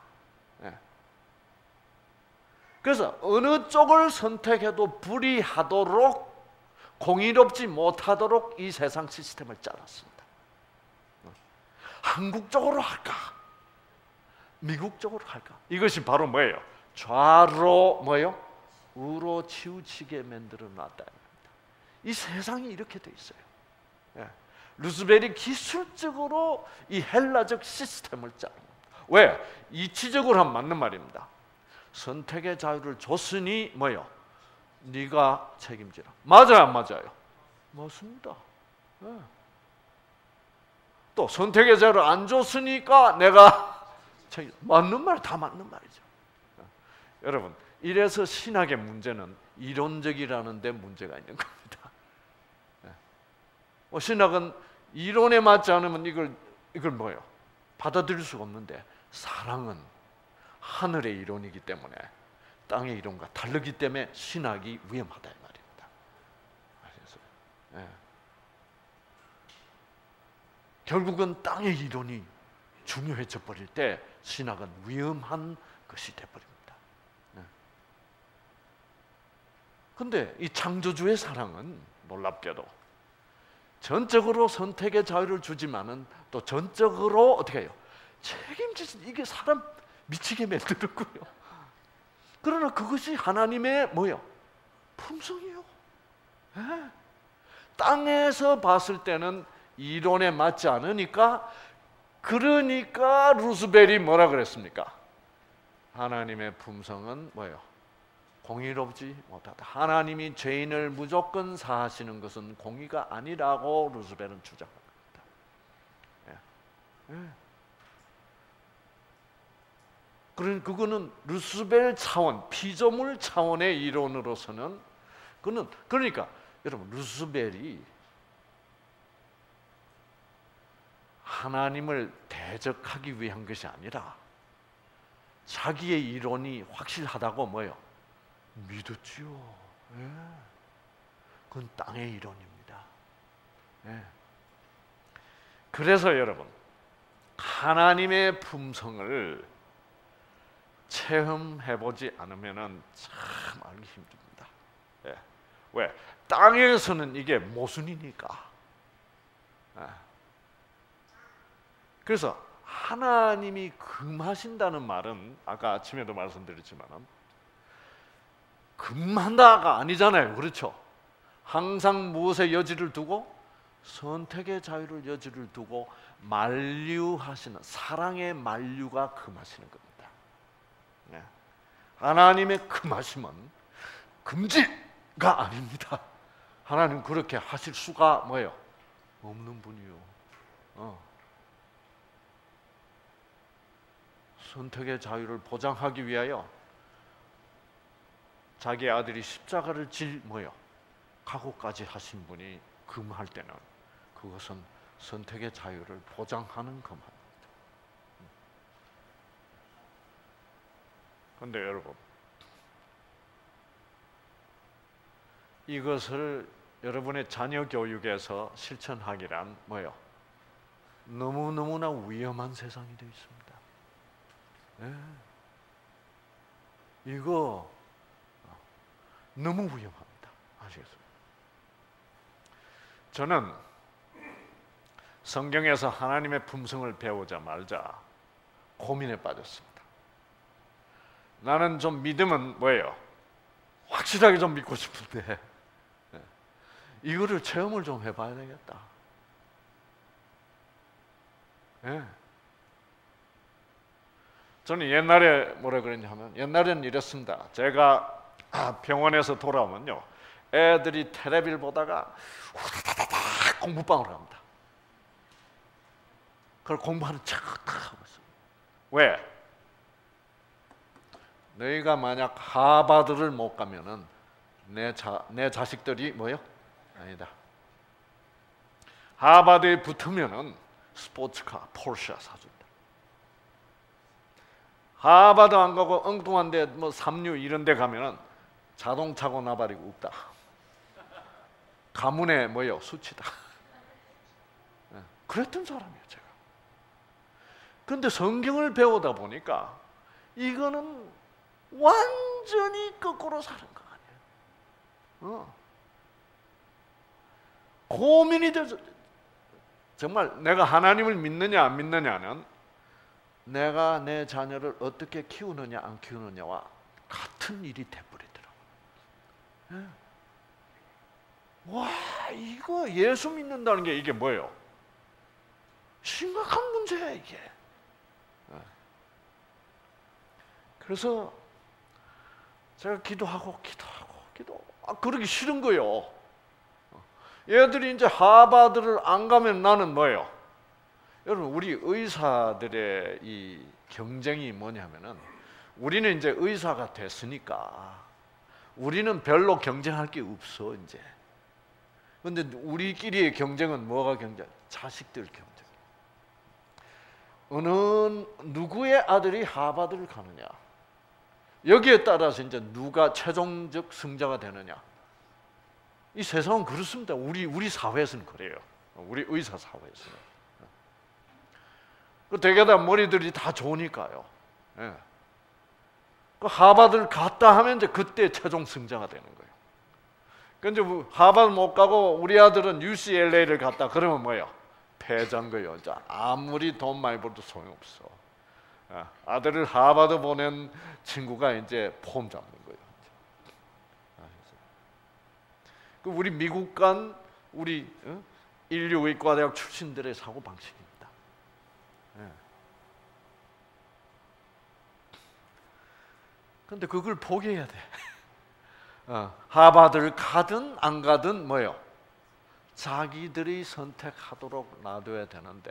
그래서 어느 쪽을 선택해도 불의하도록, 공의롭지 못하도록 이 세상 시스템을 짜놨습니다. 한국 쪽으로 할까? 미국 쪽으로 할까? 이것이 바로 뭐예요? 좌로 뭐예요? 우로 치우치게 만들어 놨다. 이 세상이 이렇게 돼 있어요. 루스벨이 기술적으로 이 헬라적 시스템을 짜는 겁니다. 왜? 이치적으로 하면 맞는 말입니다. 선택의 자유를 줬으니 뭐예요? 네가 책임지라. 맞아요, 안 맞아요? 맞습니다. 또 선택의 자유를 안 줬으니까 내가 맞는 말, 다 맞는 말이죠. 여러분, 이래서 신학의 문제는 이론적이라는 데 문제가 있는 겁니다. 신학은 이론에 맞지 않으면 이걸 뭐예요? 받아들일 수가 없는데, 사랑은 하늘의 이론이기 때문에 땅의 이론과 다르기 때문에 신학이 위험하다 이 말입니다. 아시겠어요? 결국은 땅의 이론이 중요해져 버릴 때 신학은 위험한 것이 돼버립니다. 근데 이 창조주의 사랑은 놀랍게도 전적으로 선택의 자유를 주지만은 또 전적으로 어떻게 해요? 책임지신, 이게 사람 미치게 만들었고요. 그러나 그것이 하나님의 뭐요? 품성이요. 땅에서 봤을 때는 이론에 맞지 않으니까, 그러니까 루스벨이 뭐라 그랬습니까? 하나님의 품성은 뭐예요? 공의롭지 못하다. 하나님이 죄인을 무조건 사하시는 것은 공의가 아니라고 루스벨은 주장합니다. 그거는 루스벨 차원, 피조물 차원의 이론으로서는 그는, 그러니까 여러분, 루스벨이 하나님을 대적하기 위한 것이 아니라 자기의 이론이 확실하다고 뭐예요? 믿었지요. 그건 땅의 이론입니다. 그래서 여러분, 하나님의 품성을 체험해보지 않으면 참 알기 힘듭니다. 왜? 땅에서는 이게 모순이니까. 그래서 하나님이 금하신다는 말은 아까 아침에도 말씀드렸지만 금한다가 아니잖아요. 그렇죠? 항상 무엇의 여지를 두고? 선택의 자유를 여지를 두고 만류하시는, 사랑의 만류가 금하시는 겁니다. 하나님의 금하심은 금지가 아닙니다. 하나님 그렇게 하실 수가 뭐예요? 없는 분이요. 선택의 자유를 보장하기 위하여 자기 아들이 십자가를 질 뭐요? 각오까지 하신 분이 금할 때는 그것은 선택의 자유를 보장하는 금합니다. 그런데 여러분, 이것을 여러분의 자녀 교육에서 실천하기란 뭐요? 너무너무나 위험한 세상이 되어 있습니다. 이거 너무 위험합니다. 아시겠습니까? 저는 성경에서 하나님의 품성을 배우자 말자 고민에 빠졌습니다. 나는 좀 믿음은 뭐예요? 확실하게 좀 믿고 싶은데 이거를 체험을 좀 해봐야 되겠다. 저는 옛날에 뭐라 그랬냐 하면, 옛날에는 이랬습니다. 제가 병원에서 돌아오면요, 애들이 텔레비를 보다가 후다다다닥 공부방으로 갑니다. 그걸 공부하는 척 하고 있어요. 왜? 너희가 만약 하버드를 못 가면은 내 자식들이 뭐요? 아니다. 하버드에 붙으면은 스포츠카, 포르쉐 사준다. 하버드 안 가고 엉뚱한데 뭐 삼류 이런 데 가면은 자동차고 나발이고 없다. 가문의 뭐요? 수치다. 그랬던 사람이에요, 제가. 그런데 성경을 배우다 보니까 이거는 완전히 거꾸로 사는 거 아니에요. 고민이 돼서 정말 내가 하나님을 믿느냐 안 믿느냐는 내가 내 자녀를 어떻게 키우느냐 안 키우느냐와 같은 일이 돼버리더라고요. 와, 이거 예수 믿는다는 게 이게 뭐예요? 심각한 문제야 이게. 그래서 제가 기도하고 그러기 싫은 거예요. 얘들이 이제 하버드를 안 가면 나는 뭐예요? 여러분, 우리 의사들의 이 경쟁이 뭐냐면은, 우리는 이제 의사가 됐으니까 우리는 별로 경쟁할 게 없어 이제. 근데 우리끼리의 경쟁은 뭐가 경쟁? 자식들 경쟁. 어느 누구의 아들이 하버드를 가느냐, 여기에 따라서 이제 누가 최종적 승자가 되느냐. 이 세상은 그렇습니다. 우리 사회에서는 그래요. 우리 의사 사회에서는. 그 되게 다 머리들이 다 좋으니까요. 그 하버드를 갔다 하면 이제 그때 최종 승자가 되는 거예요. 근데 하버드 못 가고 우리 아들은 UCLA를 갔다 그러면 뭐예요? 패자인 거예요. 아무리 돈 많이 벌도 소용없어. 아들을 하버드 보낸 친구가 이제 폼 잡는 거예요. 우리 미국 간 우리 인류의과대학 출신들의 사고 방식입니다. 그런데 그걸 포기해야 돼. 하버드를 가든 안 가든 뭐요? 자기들이 선택하도록 놔둬야 되는데,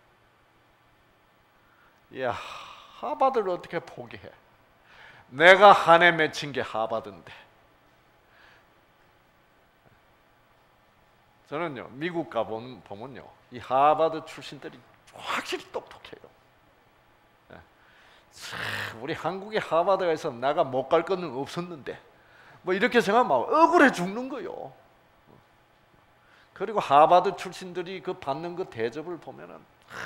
야, 하버드를 어떻게 포기해? 내가 한 해 맺힌 게 하버드인데. 저는요, 미국 가보면요, 이 하버드 출신들이 확실히 똑똑해요. 우리 한국에 하버드가 있어 내가 못 갈 거는 없었는데, 뭐 이렇게 생각하면 억울해 죽는 거요. 그리고 하버드 출신들이 그 받는 그 대접을 보면은,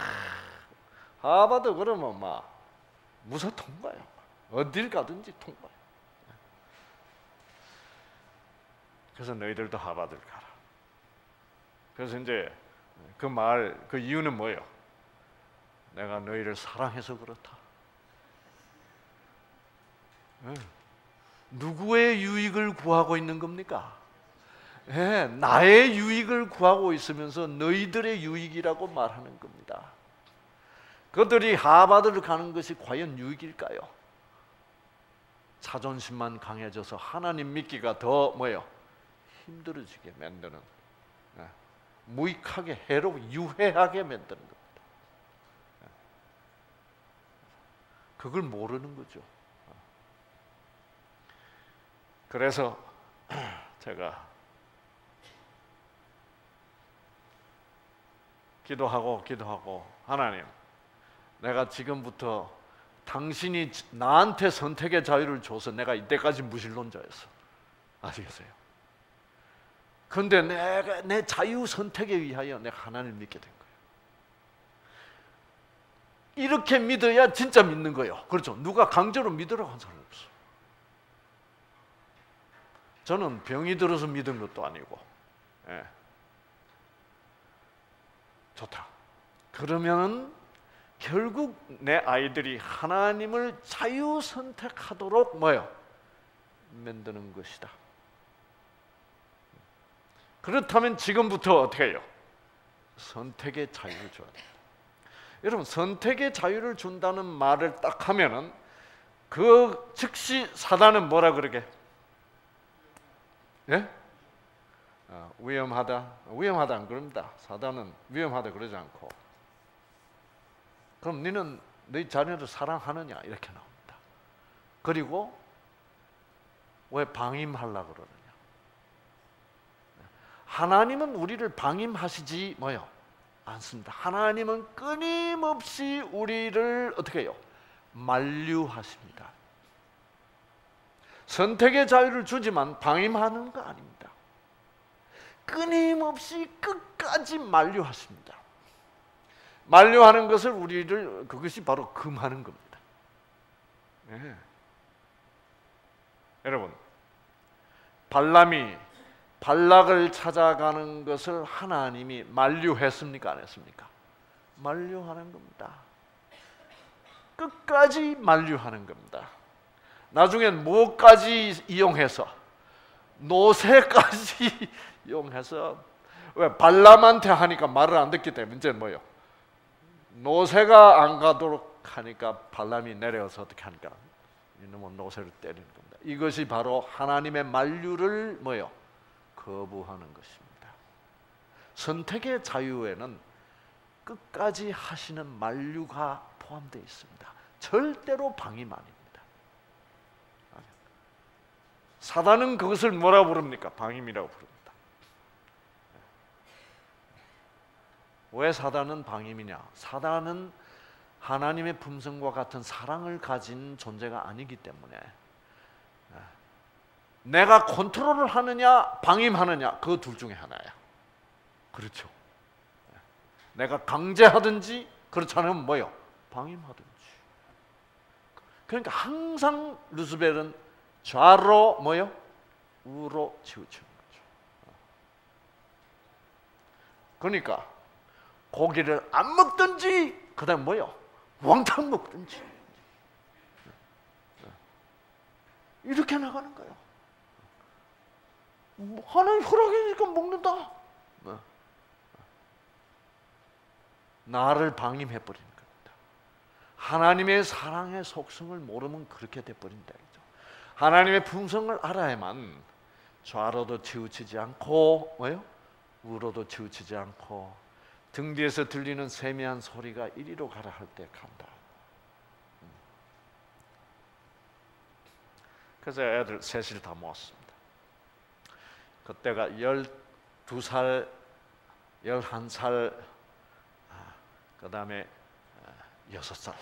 하버드 그러면 막 무사 통과요. 어딜 가든지 통과요. 그래서 너희들도 하버드를 가라. 그래서 이제 그 이유는 뭐예요? 내가 너희를 사랑해서 그렇다. 누구의 유익을 구하고 있는 겁니까? 나의 유익을 구하고 있으면서 너희들의 유익이라고 말하는 겁니다. 그들이 하버드를 가는 것이 과연 유익일까요? 자존심만 강해져서 하나님 믿기가 더 뭐예요? 힘들어지게 만드는, 무익하게 유해하게 만드는 겁니다. 그걸 모르는 거죠. 그래서 제가 기도하고 하나님, 내가 지금부터 당신이 나한테 선택의 자유를 줘서 내가 이때까지 무신론자였어. 아시겠어요? 그런데 내가 내 자유 선택에 의하여 내가 하나님을 믿게 된 거예요. 이렇게 믿어야 진짜 믿는 거예요. 그렇죠? 누가 강제로 믿으라고 한 사람 없어. 저는 병이 들어서 믿은 것도 아니고, 좋다. 그러면 결국 내 아이들이 하나님을 자유 선택하도록 뭐요? 만드는 것이다. 그렇다면 지금부터 어떻게 해요? 선택의 자유를 줘야 됩니다. 여러분, 선택의 자유를 준다는 말을 딱 하면은 그 즉시 사단은 뭐라 그러게? 예? 위험하다 안 그럽니다. 사단은 위험하다 그러지 않고, 그럼 너는 너희 자녀를 사랑하느냐 이렇게 나옵니다. 그리고 왜 방임하려고 그러느냐? 하나님은 우리를 방임하시지 뭐요? 않습니다. 하나님은 끊임없이 우리를 어떻게 해요? 만류하십니다. 선택의 자유를 주지만 방임하는 거 아닙니다. 끊임없이 끝까지 만류하십니다. 만류하는 것을 그것이 바로 금하는 겁니다. 네. 여러분, 발람이 발락을 찾아가는 것을 하나님이 만류했습니까? 안 했습니까? 만류하는 겁니다. 끝까지 만류하는 겁니다. 나중엔 뭐까지 이용해서? 노새까지 이용해서, 왜? 발람한테 하니까 말을 안 듣기 때문에 이제 뭐요? 노새가 안 가도록 하니까 발람이 내려서 어떻게 하니까 이놈은 노새를 때리는 겁니다. 이것이 바로 하나님의 만류를 뭐요? 거부하는 것입니다. 선택의 자유에는 끝까지 하시는 만류가 포함되어 있습니다. 절대로 방임 아닙니다. 사단은 그것을 뭐라고 부릅니까? 방임이라고 부릅니다. 왜 사단은 방임이냐? 사단은 하나님의 품성과 같은 사랑을 가진 존재가 아니기 때문에 내가 컨트롤을 하느냐 방임하느냐, 그 둘 중에 하나야. 그렇죠? 내가 강제하든지 그렇지 않으면 뭐요? 방임하든지. 그러니까 항상 루스벨은 좌로 뭐요? 우로 치우치는 거죠. 그러니까 고기를 안 먹든지 그 다음 뭐요? 왕창 먹든지 이렇게 나가는 거예요. 하나님 허락이니까 먹는다. 나를 방임해버리는 겁니다. 하나님의 사랑의 속성을 모르면 그렇게 돼버린다. 하나님의 품성을 알아야만 좌로도 치우치지 않고 뭐요? 우로도 치우치지 않고 등 뒤에서 들리는 세미한 소리가 이리로 가라 할 때 간다. 그래서 애들 셋을 다 모았습니다. 그때가 12살, 11살, 그 다음에 6살.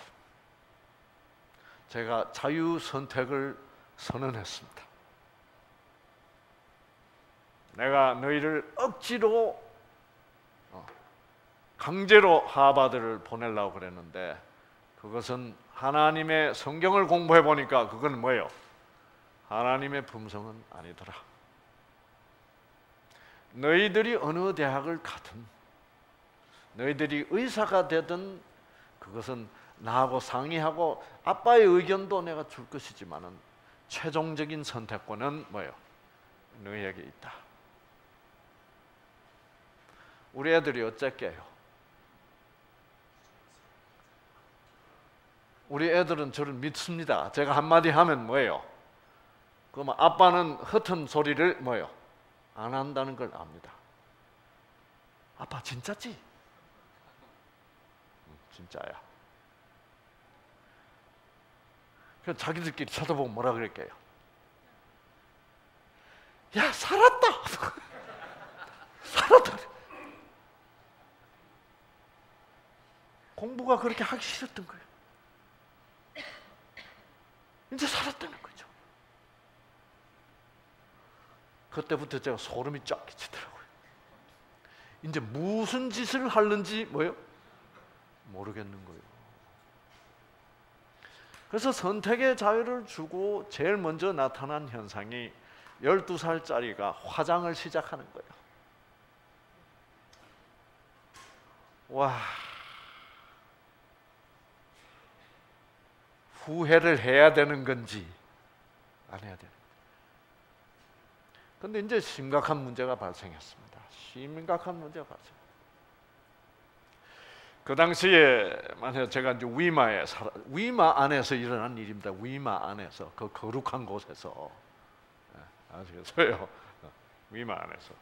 제가 자유 선택을 선언했습니다. 내가 너희를 억지로 강제로 하버드를 보내려고 그랬는데 그것은 하나님의 성경을 공부해 보니까 그건 뭐예요? 하나님의 품성은 아니더라. 너희들이 어느 대학을 가든 너희들이 의사가 되든 그것은 나하고 상의하고 아빠의 의견도 내가 줄 것이지만은 최종적인 선택권은 뭐예요? 너희에게 있다. 우리 애들이 어쨌게요? 우리 애들은 저를 믿습니다. 제가 한마디 하면 뭐예요? 그러면 아빠는 허튼 소리를 뭐요? 안 한다는 걸 압니다. 아빠 진짜지? 진짜야. 그래서 자기들끼리 쳐다보고 뭐라 그럴게요? 야, 살았다! 살았다! 공부가 그렇게 하기 싫었던 거예요. 이제 살았다는 거죠. 그때부터 제가 소름이 쫙 끼치더라고요. 이제 무슨 짓을 하는지 뭐요? 모르겠는 거예요. 그래서 선택의 자유를 주고 제일 먼저 나타난 현상이 12살짜리가 화장을 시작하는 거예요. 와, 후회를 해야 되는 건지 안 해야 되는 건지. 근데 이제 심각한 문제가 발생했습니다. 심각한 문제가 발생. 그 당시에 만약 제가 이제 위마 안에서 일어난 일입니다. 위마 안에서 그 거룩한 곳에서 아시겠어요? 위마 안에서.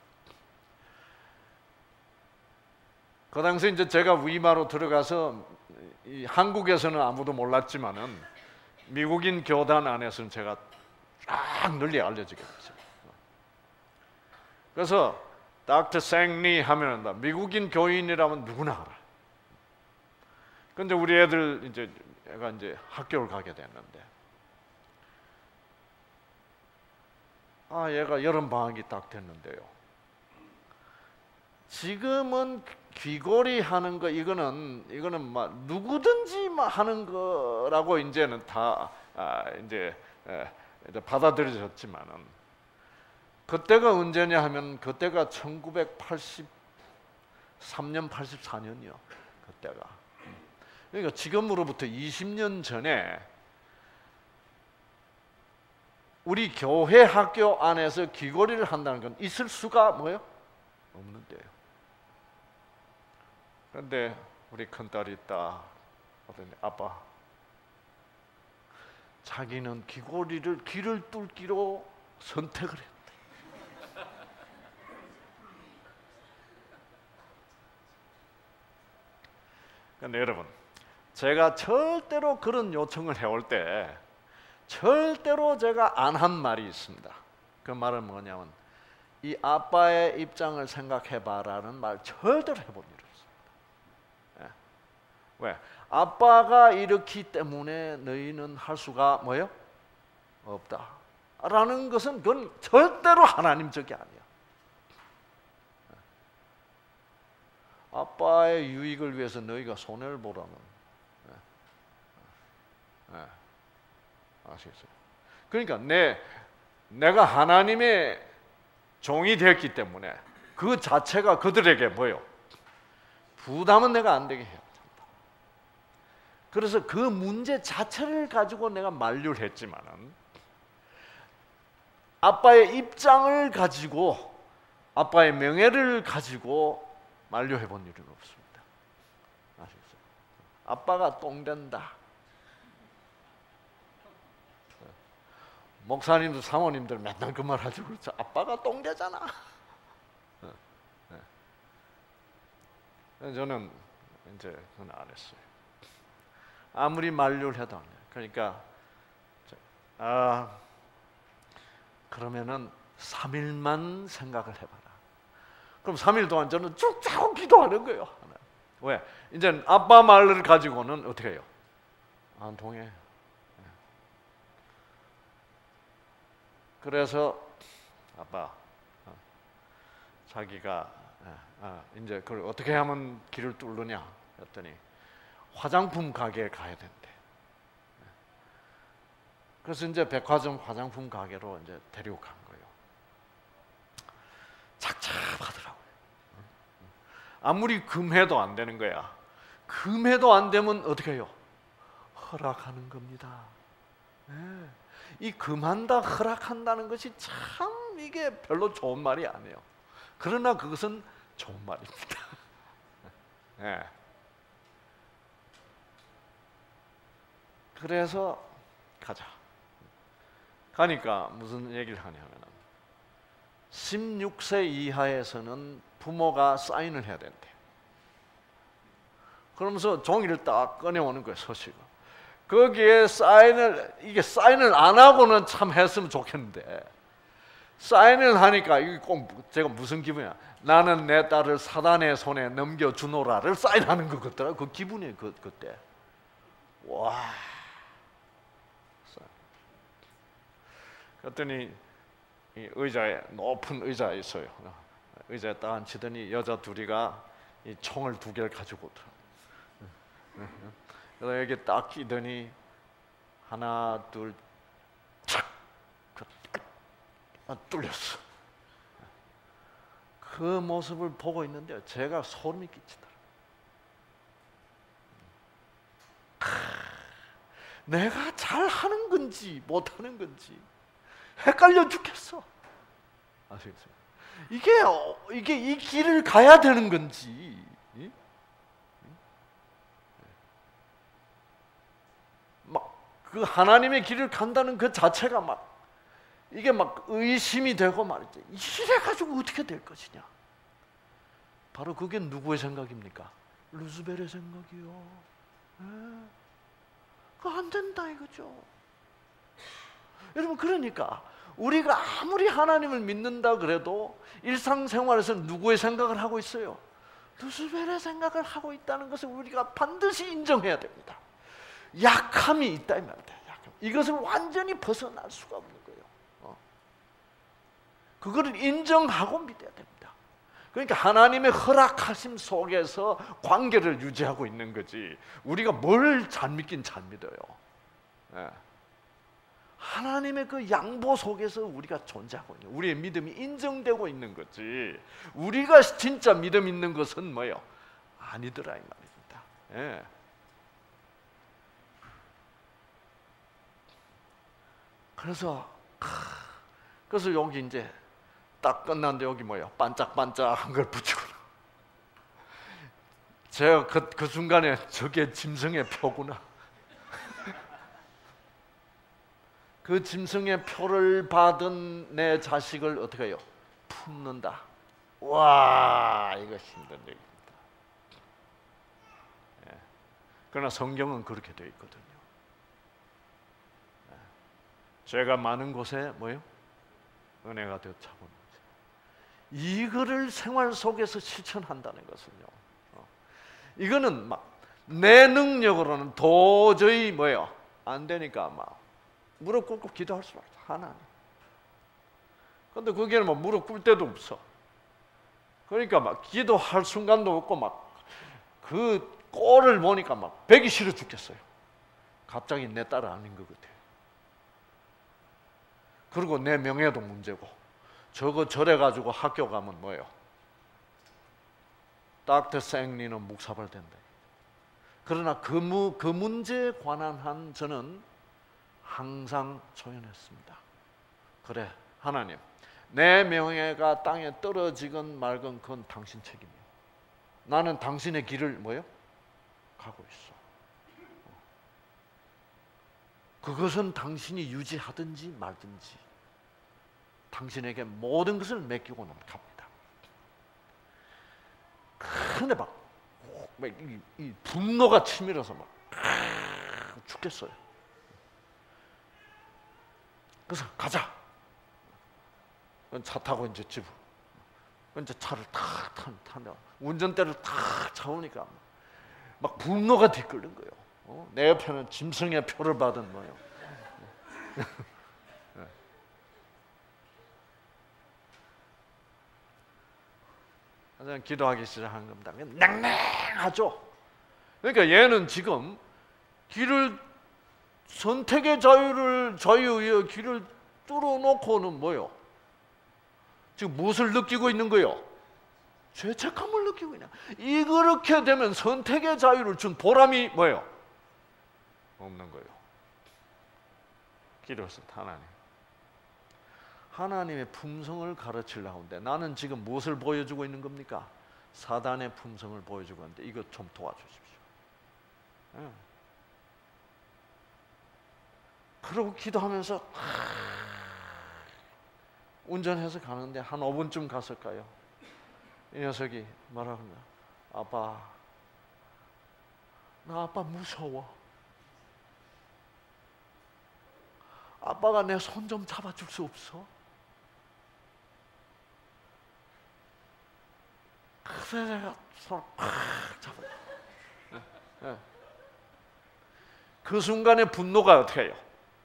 그 당시 이제 제가 위마로 들어가서 한국에서는 아무도 몰랐지만은 미국인 교단 안에서는 제가 쫙 널리 알려지게 됐어요. 그래서 닥터 생리 하면 미국인 교인이라면 누구나 알아. 근데 우리 애들 애가 이제 학교를 가게 됐는데, 얘가 여름 방학이 딱 됐는데요. 지금은 귀걸이 하는 거 이거는 막 누구든지 막 하는 거라고 이제는 다 이제 받아들여졌지만은, 그때가 언제냐 하면 그때가 1983년 84년이요. 그때가. 그러니까 지금으로부터 20년 전에 우리 교회 학교 안에서 귀걸이를 한다는 건 있을 수가 뭐예요? 없는데요. 그런데 우리 큰딸이 있다. 아빠, 자기는 귀걸이를 귀를 뚫기로 선택을 했다. 그런데 여러분, 제가 절대로 그런 요청을 해올 때 절대로 제가 안 한 말이 있습니다. 그 말은 뭐냐면, 이 아빠의 입장을 생각해봐라는 말 절대로 해본 일 없습니다. 예. 왜? 아빠가 이렇기 때문에 너희는 할 수가 뭐예요? 없다 라는 것은 그건 절대로 하나님적이 아니야. 아빠의 유익을 위해서 너희가 손해를 보라는. 아시겠어요? 그러니까 내가 하나님의 종이 되었기 때문에 그 자체가 그들에게 뭐예요? 부담은 내가 안 되게 해야 된다. 그래서 그 문제 자체를 가지고 내가 만류를 했지만은, 아빠의 입장을 가지고 아빠의 명예를 가지고 만류해 본 일은 없습니다. 아시겠어요? 아빠가 똥 된다. 목사님들, 사모님들 맨날 그 말 하죠. 그렇죠? 아빠가 똥 되잖아. 저는 이제 그건 안 했어요. 아무리 만류를 해도 안 해요. 그러니까 그러면은 3일만 생각을 해봐라. 그럼 3일 동안 저는 쭉 자고 기도하는 거예요. 왜? 이제 아빠 말을 가지고는 어떻게 해요? 안 통해. 그래서 아빠, 자기가 이제 그걸 어떻게 하면 길을 뚫느냐 했더니 화장품 가게에 가야 된대. 그래서 이제 백화점 화장품 가게로 이제 데리고 간 거예요. 착잡하더라고요. 아무리 금해도 안 되는 거야. 금해도 안 되면 어떻게 해요? 허락하는 겁니다. 네. 이 금한다, 허락한다는 것이 참 이게 별로 좋은 말이 아니에요. 그러나 그것은 좋은 말입니다. 네. 그래서 하니까 무슨 얘기를 하냐면 16세 이하에서는 부모가 사인을 해야 된대. 그러면서 종이를 딱 꺼내오는 거예요, 서식을. 거기에 사인을 안 하고는 참 했으면 좋겠는데, 사인을 하니까 이게 꼭 제가 무슨 기분이야? 나는 내 딸을 사단의 손에 넘겨주노라를 사인하는 것 같더라. 그 기분이 그때. 와. 그랬더니 이 의자에, 높은 의자에 있어요. 의자에 딱 앉히더니 여자 둘이가 이 총을 2개를 가지고 오더라. 그래서 여기 딱 끼더니 하나 둘 착 뚫렸어. 그 모습을 보고 있는데 제가 소름이 끼치더라. 내가 잘하는 건지 못하는 건지 헷갈려 죽겠어. 아시겠어요? 이게 이 길을 가야 되는 건지, 막 그 하나님의 길을 간다는 그 자체가 막 이게 막 의심이 되고 말이지. 이래 가지고 어떻게 될 것이냐. 바로 그게 누구의 생각입니까? 루스벨의 생각이요. 그거 안 된다 이거죠. 여러분, 그러니까 우리가 아무리 하나님을 믿는다 그래도 일상생활에서 누구의 생각을 하고 있어요? 루스벨의 생각을 하고 있다는 것을 우리가 반드시 인정해야 됩니다. 약함이 있다 이 말이다. 이것을 완전히 벗어날 수가 없는 거예요. 그거를 인정하고 믿어야 됩니다. 그러니까 하나님의 허락하심 속에서 관계를 유지하고 있는 거지, 우리가 뭘 잘 믿긴 잘 믿어요. 하나님의 그 양보 속에서 우리가 존재하고 있는, 우리의 믿음이 인정되고 있는 거지, 우리가 진짜 믿음 있는 것은 뭐예요? 아니더라 이 말입니다. 그래서 여기 이제 딱 끝났는데 여기 뭐예요? 반짝반짝한 걸 붙이고, 제가 그 순간에 저게 짐승의 표구나. 그 짐승의 표를 받은 내 자식을 어떻게 해요? 품는다. 와, 이거 힘든 얘기입니다. 그러나 성경은 그렇게 되어 있거든요. 죄가 많은 곳에 뭐예요? 은혜가 되어 차오는 거죠. 이거를 생활 속에서 실천한다는 것은요, 이거는 막 내 능력으로는 도저히 뭐예요? 안 되니까 막 무릎 꿇고 기도할 수밖에 없어. 하나님. 근데 거기에는 막 무릎 꿇을 데도 없어. 그러니까 막 기도할 순간도 없고 막 그 꼴을 보니까 막 배기 싫어 죽겠어요. 갑자기 내 딸 아닌 것 같아요. 그리고 내 명예도 문제고, 저거 저래가지고 학교 가면 뭐예요? 닥터 생리는 묵사발 된다. 그러나 그 문제에 관한 한 저는 항상 조연했습니다. 그래, 하나님, 내 명예가 땅에 떨어지건 말건 그건 당신 책임이에요. 나는 당신의 길을 뭐예요? 가고 있어. 그것은 당신이 유지하든지 말든지 당신에게 모든 것을 맡기고는 갑니다. 근데 막 이 분노가 치밀어서 막 죽겠어요. 그래서 가자. 차 타고 이제 집으로. 이제 차를 탁 타는데 운전대를 탁 차오니까 막 분노가 뒤끓는 거예요. 내 옆에는 짐승의 표를 받은 거예요. 그래서 기도하기 시작한 겁니다. 냉랭하죠. 그러니까 얘는 지금 선택의 자유의 길을 뚫어놓고는 뭐요? 지금 무엇을 느끼고 있는 거요? 죄책감을 느끼고 있냐? 이렇게 되면 선택의 자유를 준 보람이 뭐예요? 없는 거예요. 기도해서 하나님의 품성을 가르치려고 하는데 나는 지금 무엇을 보여주고 있는 겁니까? 사단의 품성을 보여주고 있는데 이거 좀 도와주십시오. 그러고 기도하면서 운전해서 가는데 한 5분쯤 갔을까요? 이 녀석이 뭐라고 하냐? 아빠, 나 아빠 무서워. 아빠가 내 손 좀 잡아줄 수 없어? 그래서 내가 손을 팍 잡아요. 그 순간에 분노가 어떻게 해요?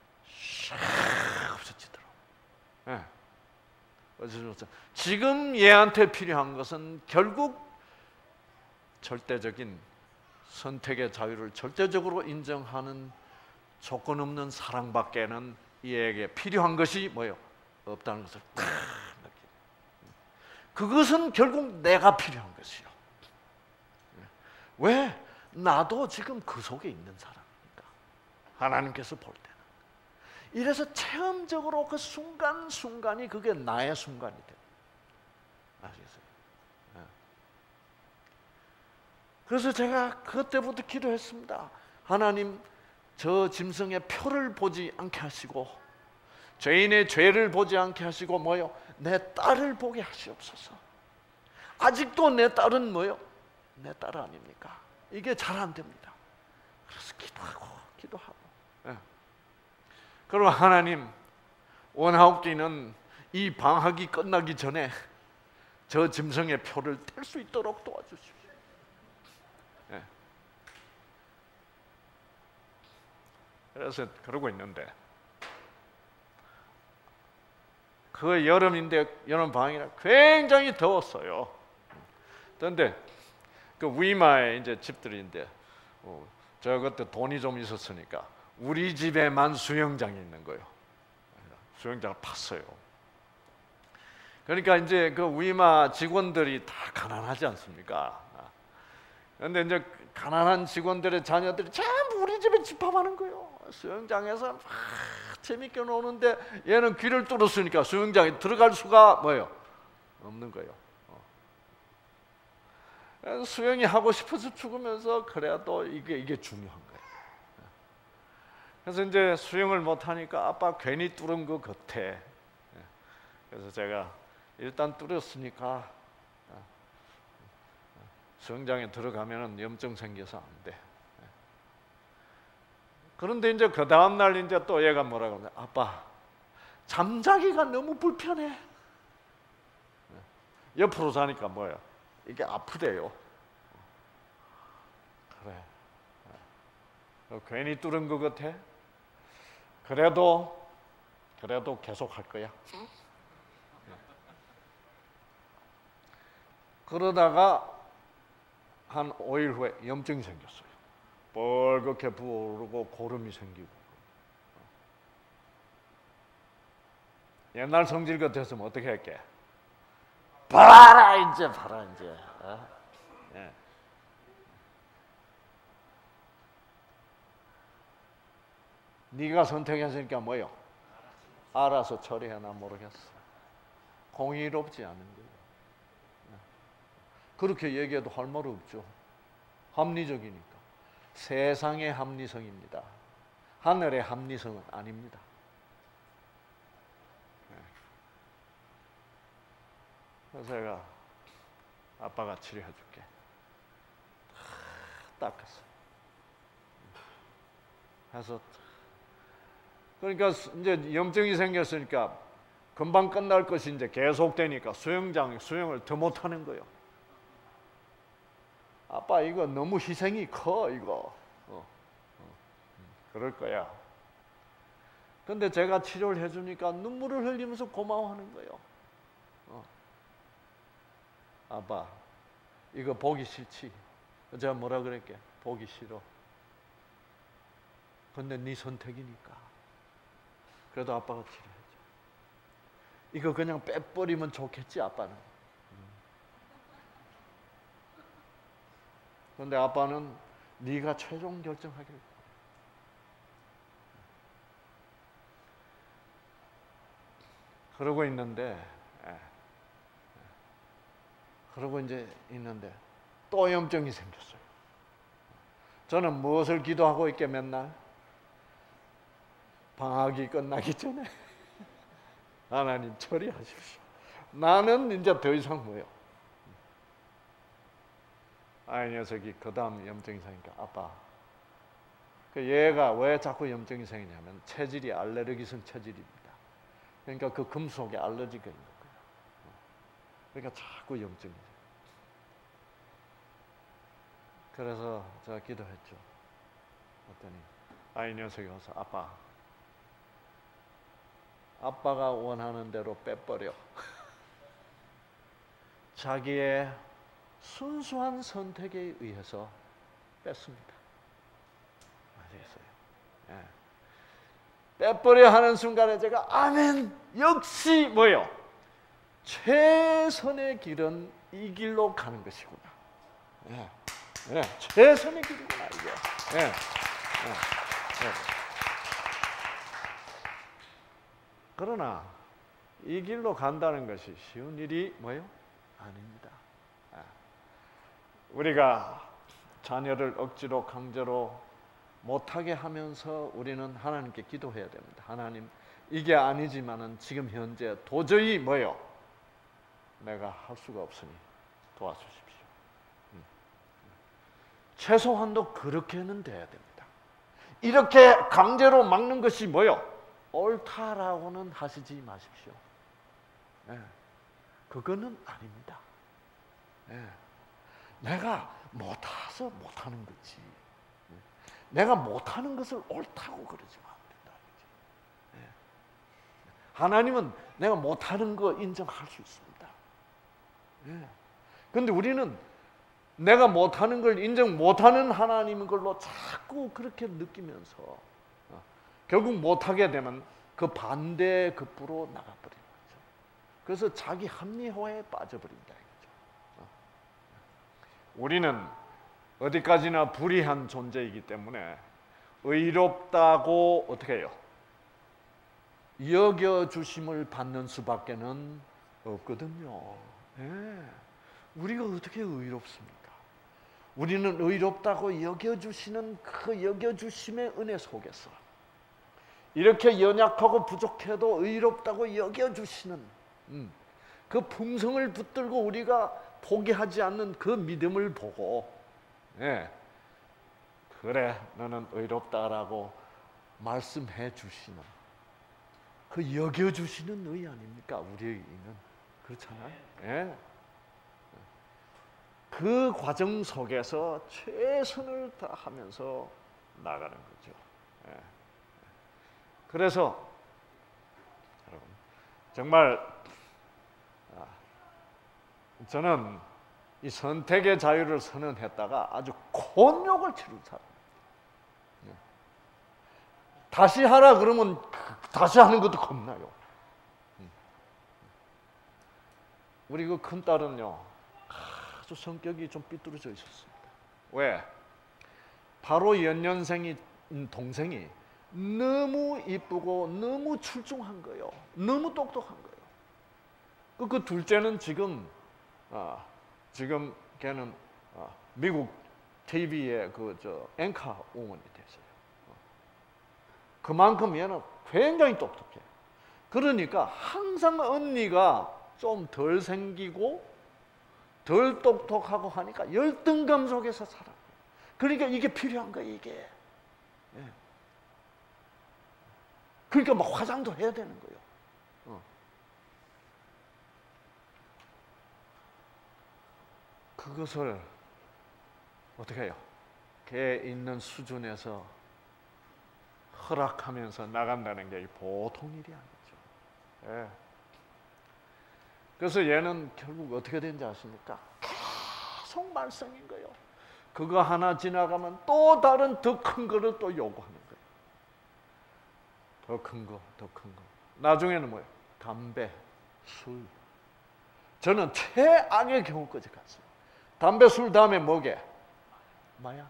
샥 없어지더라고요. 어쩌죠? 지금 얘한테 필요한 것은 결국 절대적인 선택의 자유를 절대적으로 인정하는 조건 없는 사랑밖에는 얘에게 필요한 것이 뭐예요? 없다는 것을 딱 느끼는. 그것은 결국 내가 필요한 것이요. 왜? 나도 지금 그 속에 있는 사람이니까. 하나님께서 볼 때는. 이래서 체험적으로 그 순간순간이 그게 나의 순간이 돼요. 아시겠어요? 그래서 제가 그때부터 기도했습니다. 하나님, 저 짐승의 표를 보지 않게 하시고 죄인의 죄를 보지 않게 하시고 뭐요? 내 딸을 보게 하시옵소서. 아직도 내 딸은 뭐요? 내 딸 아닙니까? 이게 잘 안 됩니다. 그래서 기도하고 그리고 하나님, 원하옵기는 이 방학이 끝나기 전에 저 짐승의 표를 뗄 수 있도록 도와주십시오. 그래서 그러고 있는데 그 여름인데 여름 방학이라 굉장히 더웠어요. 그런데 그 위마에 이제 집들인데 저 그때 돈이 좀 있었으니까 우리 집에만 수영장이 있는 거예요. 수영장을 팠어요. 그러니까 이제 그 위마 직원들이 다 가난하지 않습니까? 그런데 이제 가난한 직원들의 자녀들이 전부 우리 집에 집합하는 거예요. 수영장에서 막 재밌게 노는데 얘는 귀를 뚫었으니까 수영장에 들어갈 수가 뭐예요? 없는 거예요. 수영이 하고 싶어서 죽으면서 그래도 이게 중요한 거예요. 그래서 이제 수영을 못 하니까 아빠 괜히 뚫은 것 같아. 그래서 제가 일단 뚫었으니까 수영장에 들어가면은 염증 생겨서 안 돼. 그런데 이제 그 다음 날 이제 또 얘가 뭐라고 하냐? 아빠, 잠자기가 너무 불편해. 옆으로 자니까 뭐야? 이게 아프대요. 그래. 괜히 뚫은 것 같아. 그래도 계속 할 거야. 그러다가 한 5일 후에 염증이 생겼어요. 뻘겋게 부어오르고 고름이 생기고. 옛날 성질 같았으면 어떻게 할게? 봐라 이제. 예. 네가 선택했으니까 뭐요? 알아서 처리해나 모르겠어. 공의롭지 않은 거예요. 그렇게 얘기해도 할 말 없죠. 합리적이니까. 세상의 합리성입니다. 하늘의 합리성은 아닙니다. 그래서 제가 아빠가 치료해줄게. 닦았어. 그래서 그러니까 이제 염증이 생겼으니까 금방 끝날 것이 이제 계속되니까 수영을 더 못하는 거예요. 아빠 이거 너무 희생이 커 이거. 그럴 거야. 근데 제가 치료를 해주니까 눈물을 흘리면서 고마워하는 거예요. 아빠 이거 보기 싫지? 제가 뭐라 그랬게? 보기 싫어. 근데 네 선택이니까. 그래도 아빠가 치료해줘. 이거 그냥 빼버리면 좋겠지 아빠는. 근데 아빠는 네가 최종 결정하길. 그러고 있는데 또 염증이 생겼어요. 저는 무엇을 기도하고 있게 맨날? 방학이 끝나기 전에 하나님 처리하십시오. 나는 이제 더 이상 뭐요? 이 녀석이 그 다음 염증이 생기니까 아빠. 그 얘가 왜 자꾸 염증이 생기냐면 체질이 알레르기성 체질입니다. 그러니까 그 금속에 알레르기가 있는 거예요. 그러니까 자꾸 염증이 생겨요. 그래서 제가 기도했죠. 그랬더니 이 녀석이 와서 아빠가 원하는 대로 빼버려. 자기의 순수한 선택에 의해서 뺐습니다. 아시겠어요? 예. 빼버려 하는 순간에 제가 아멘! 역시 뭐요? 최선의 길은 이 길로 가는 것이구나. 예. 예. 최선의 길이구나 이게. 예. 예. 예. 그러나 이 길로 간다는 것이 쉬운 일이 뭐요? 아닙니다. 우리가 자녀를 억지로 강제로 못하게 하면서 우리는 하나님께 기도해야 됩니다. 하나님, 이게 아니지만은 지금 현재 도저히 뭐요? 내가 할 수가 없으니 도와주십시오. 최소한도 그렇게는 돼야 됩니다. 이렇게 강제로 막는 것이 뭐요? 옳다라고는 하시지 마십시오. 네. 그거는 아닙니다. 네. 내가 못해서 못하는 거지. 네. 내가 못하는 것을 옳다고 그러지만 안 된다. 네. 하나님은 내가 못하는 거 인정할 수 있습니다. 그런데 우리는 내가 못하는 걸 인정 못하는 하나님인 걸로 자꾸 그렇게 느끼면서 결국 못하게 되면 그 반대 급부로 나가버리는 거죠. 그래서 자기 합리화에 빠져버린다 이거죠. 우리는 어디까지나 불의한 존재이기 때문에 의롭다고 어떻게 해요? 여겨주심을 받는 수밖에는 없거든요. 네. 우리가 어떻게 의롭습니까? 우리는 의롭다고 여겨주시는 그 여겨주심의 은혜 속에서 이렇게 연약하고 부족해도 의롭다고 여겨주시는 그 풍성을 붙들고 우리가 포기하지 않는 그 믿음을 보고 그래 너는 의롭다라고 말씀해 주시는 그 여겨주시는 의 아닙니까? 우리의 의는 그렇잖아요. 그 과정 속에서 최선을 다하면서 나가는 거죠. 그래서 여러분 정말 저는 이 선택의 자유를 선언했다가 아주 곤욕을 치른 사람입니다. 다시 하라 그러면 다시 하는 것도 겁나요. 우리 그 큰딸은요 아주 성격이 좀 삐뚤어져 있었습니다. 왜? 바로 연년생인 동생이 너무 이쁘고 너무 출중한 거예요. 너무 똑똑한 거예요. 그 둘째는 지금 걔는 미국 TV의 앵커 우먼이 됐어요. 그만큼 얘는 굉장히 똑똑해. 그러니까 항상 언니가 좀 덜 생기고 덜 똑똑하고 하니까 열등감 속에서 살아요. 그러니까 이게 필요한 거예요, 이게. 그러니까 막 화장도 해야 되는 거예요. 그것을 어떻게 해요? 걔 있는 수준에서 허락하면서 나간다는 게 보통 일이 아니죠. 그래서 얘는 결국 어떻게 된지 아십니까? 계속 말썽인 거예요. 그거 하나 지나가면 또 다른 더 큰 거를 또 요구하는 거예요. 더 큰 거, 더 큰 거. 나중에는 뭐예요? 담배, 술. 저는 최악의 경우까지 갔어요. 담배, 술 다음에 뭐게? 마약.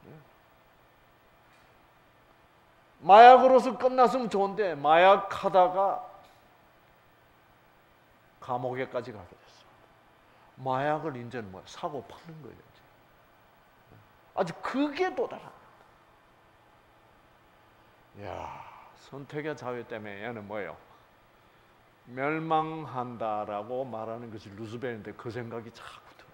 마약으로서 끝났으면 좋은데 마약 하다가 감옥에까지 가게 됐어요. 마약을 이제는 뭐야? 사고 파는 거예요. 아주 그게 도달합니다. 이야, 선택의 자유 때문에 얘는 뭐예요? 멸망한다라고 말하는 것이 루즈벨인데 그 생각이 자꾸 들어요.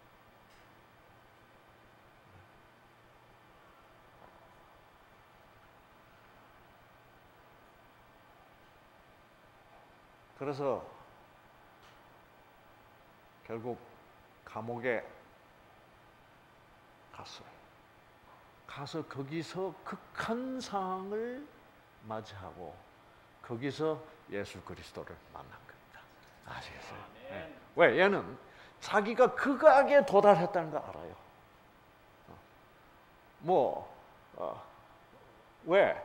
그래서 결국 감옥에 갔어요. 가서 거기서 극한 상황을 맞이하고 거기서 예수 그리스도를 만난 겁니다. 아시겠어요? 네. 왜? 얘는 자기가 극악에 도달했다는 거 알아요. 왜?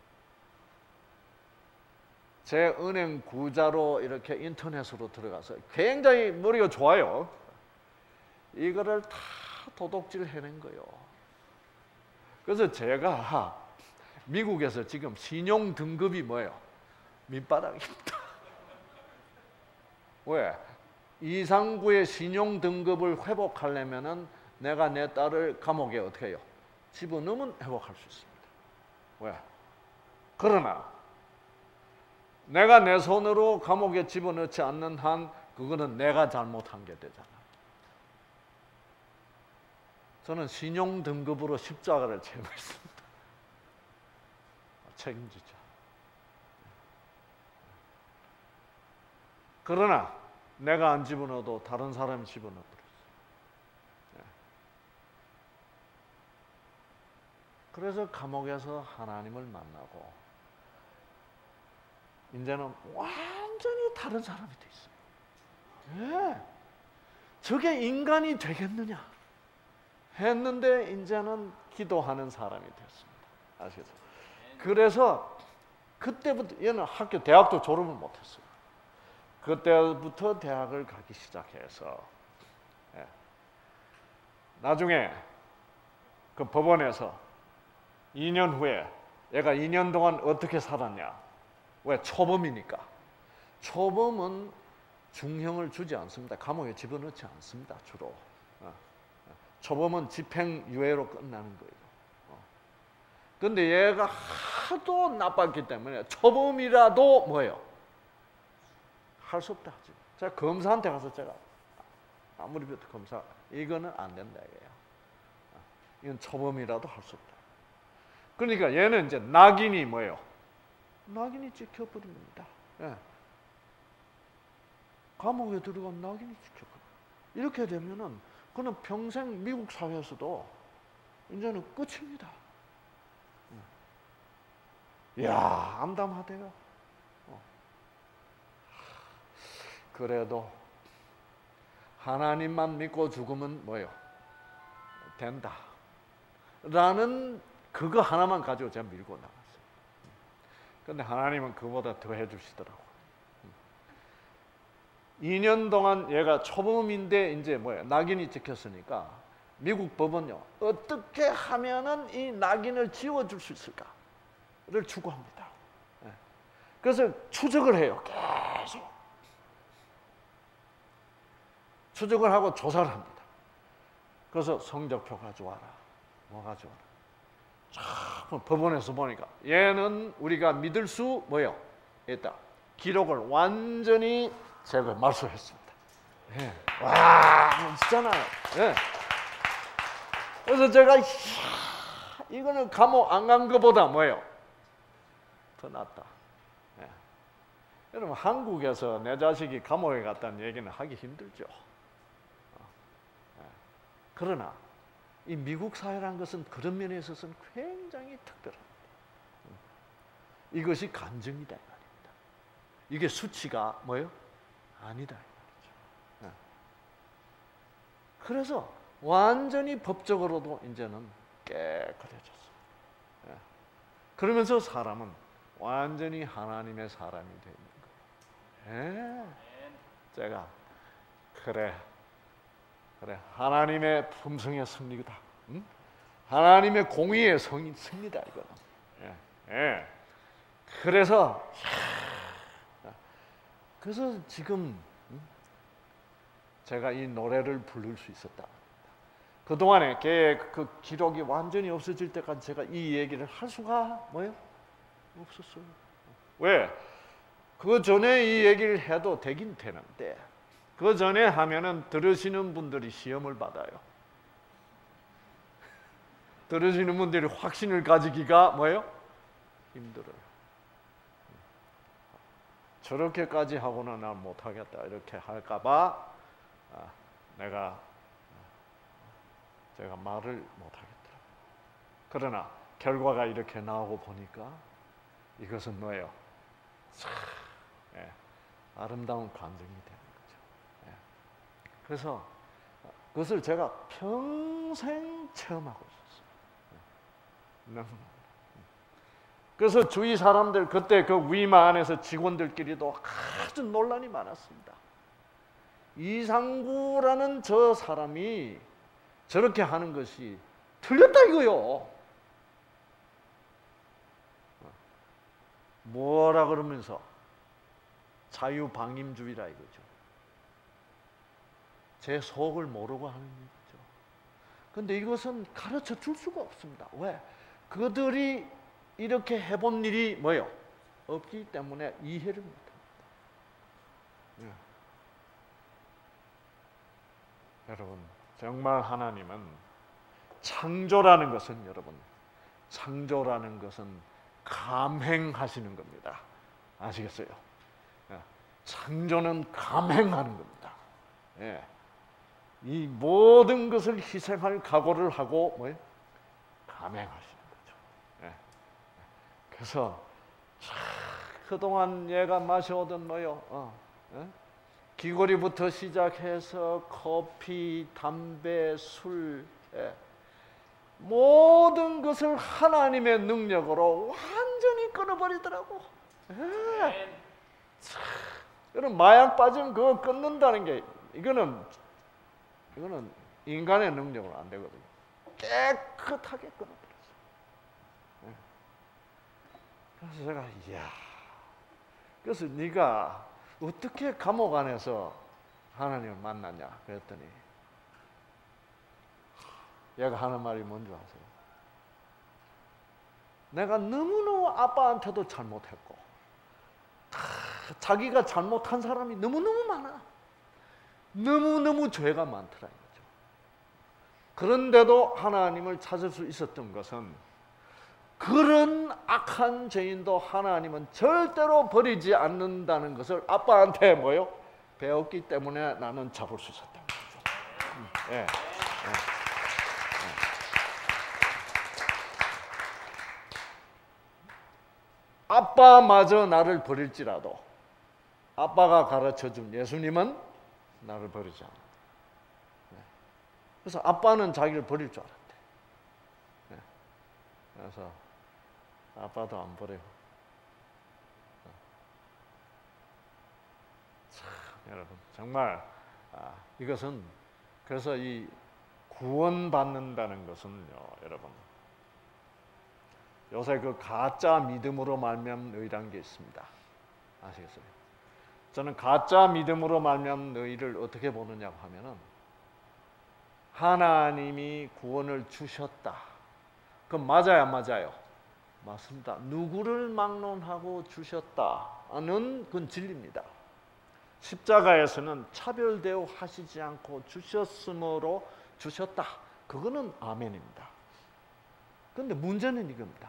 제 은행 구자로 이렇게 인터넷으로 들어가서 굉장히 머리가 좋아요. 이거를 다 도둑질 해낸 거예요. 그래서 제가 미국에서 지금 신용 등급이 뭐예요? 밑바닥입니다. 왜? 이상구의 신용 등급을 회복하려면은 내가 내 딸을 감옥에 어떻게 해요? 집어넣으면 회복할 수 있습니다. 왜? 그러나 내가 내 손으로 감옥에 집어넣지 않는 한 그거는 내가 잘못한 게 되잖아. 저는 신용 등급으로 십자가를 채고 있습니다. 책임지자. 그러나 내가 안 집어넣어도 다른 사람이 집어넣어버렸어. 그래서 감옥에서 하나님을 만나고 이제는 완전히 다른 사람이 돼 있어요. 예. 저게 인간이 되겠느냐 했는데 이제는 기도하는 사람이 됐습니다. 아시겠죠? 그래서 그때부터 얘는 대학도 졸업을 못했어요. 그때부터 대학을 가기 시작해서 나중에 그 법원에서 2년 후에 얘가 2년 동안 어떻게 살았냐? 왜? 초범이니까. 초범은 중형을 주지 않습니다. 감옥에 집어넣지 않습니다. 주로. 초범은 집행유예로 끝나는 거예요. 그런데 얘가 하도 나빴기 때문에 초범이라도 뭐예요? 할 수 없다. 제가 검사한테 가서 제가 아무리 봐도 검사 이거는 안 된다 이거예요. 이건 초범이라도 할 수 없다. 그러니까 얘는 이제 낙인이 뭐예요? 낙인이 찍혀버립니다. 예. 감옥에 들어가면 낙인이 찍혀버려요. 이렇게 되면은 그는 평생 미국 사회에서도 이제는 끝입니다. 이야, 암담하대요. 그래도 하나님만 믿고 죽으면 뭐예요? 된다. 라는 그거 하나만 가지고 제가 밀고 나갔어요. 근데 하나님은 그보다 더 해주시더라고요. 2년 동안 얘가 초범인데 이제 뭐예요? 낙인이 찍혔으니까 미국 법은요, 어떻게 하면은 이 낙인을 지워줄 수 있을까를 추구합니다. 그래서 추적을 해요. 계속. 추적을 하고 조사를 합니다. 그래서 성적표 가져와라. 뭐 가져와라. 참 법원에서 보니까 얘는 우리가 믿을 수 뭐예요? 있다. 기록을 완전히 제가 말소했습니다. 예. 와, 멋지잖아요. 예. 그래서 제가 이거는 감옥 안 간 것보다 뭐예요? 더 낫다. 예. 여러분 한국에서 내 자식이 감옥에 갔다는 얘기는 하기 힘들죠. 그러나 이 미국 사회라는 것은 그런 면에 있어서는 굉장히 특별합니다. 이것이 간증이다 이 말입니다. 이게 수치가 뭐예요? 아니다 이 말이죠. 그래서 완전히 법적으로도 이제는 깨끗해졌어요. 그러면서 사람은 완전히 하나님의 사람이 되는 거예요. 제가 그래 하나님의 품성의 승리다. 응? 하나님의 공의의 승리다 이거는. 그래서 지금 제가 이 노래를 부를 수 있었다. 그동안에 걔의 그 기록이 완전히 없어질 때까지 제가 이 얘기를 할 수가 뭐예요? 없었어요. 왜? 그 전에 이 얘기를 해도 되긴 되는데 그 전에 하면은 들으시는 분들이 시험을 받아요. 들으시는 분들이 확신을 가지기가 뭐예요? 힘들어요. 저렇게까지 하고는 난 못하겠다 이렇게 할까봐 제가 말을 못하겠더라고요. 그러나 결과가 이렇게 나오고 보니까 이것은 뭐예요? 참 아름다운 감정이 되는 거죠. 그래서 그것을 제가 평생 체험하고 있었어요. 그래서 주위 사람들 그때 그 위마 안에서 직원들끼리도 아주 논란이 많았습니다. 이상구라는 저 사람이 저렇게 하는 것이 틀렸다 이거요. 뭐라 그러면서 자유방임주의라 이거죠. 제 속을 모르고 하는 일이죠. 그런데 이것은 가르쳐 줄 수가 없습니다. 왜? 그들이 이렇게 해본 일이 뭐예요? 없기 때문에 이해를 못합니다. 여러분, 정말 하나님은 창조라는 것은 여러분, 창조라는 것은 감행하시는 겁니다. 아시겠어요? 창조는 감행하는 겁니다. 이 모든 것을 희생할 각오를 하고 뭐예요? 감행하시는 거죠. 그래서 그동안 얘가 마셔오던 뭐요? 귀걸이부터 시작해서 커피, 담배, 술 모든 것을 하나님의 능력으로 완전히 끊어버리더라고. 그럼 마약 빠지면 그거 끊는다는 게 이거는 인간의 능력으로 안 되거든요. 깨끗하게 끊어버렸어요. 그래서 제가 그래서 네가 어떻게 감옥 안에서 하나님을 만났냐 그랬더니 얘가 하는 말이 뭔지 아세요? 내가 너무너무 아빠한테도 잘못했고 자기가 잘못한 사람이 너무너무 많아. 너무너무 죄가 많더라 이거죠. 그런데도 하나님을 찾을 수 있었던 것은 그런 악한 죄인도 하나님은 절대로 버리지 않는다는 것을 아빠한테 뭐요? 배웠기 때문에 나는 잡을 수 있었다는 거죠. 아빠마저 나를 버릴지라도 아빠가 가르쳐준 예수님은 나를 버리지 않아. 그래서 아빠는 자기를 버릴 줄 알았대. 그래서 아빠도 안 버려요. 참 여러분 정말 이것은 그래서 이 구원받는다는 것은요 여러분 요새 그 가짜 믿음으로 말미암은 의라는 게 있습니다. 아시겠어요? 저는 가짜 믿음으로 말미암은 의를 어떻게 보느냐고 하면은 하나님이 구원을 주셨다. 그건 맞아요, 안 맞아요? 맞습니다. 누구를 막론하고 주셨다는 그건 진리입니다. 십자가에서는 차별 대우하시지 않고 주셨으므로 주셨다. 그거는 아멘입니다. 그런데 문제는 이겁니다.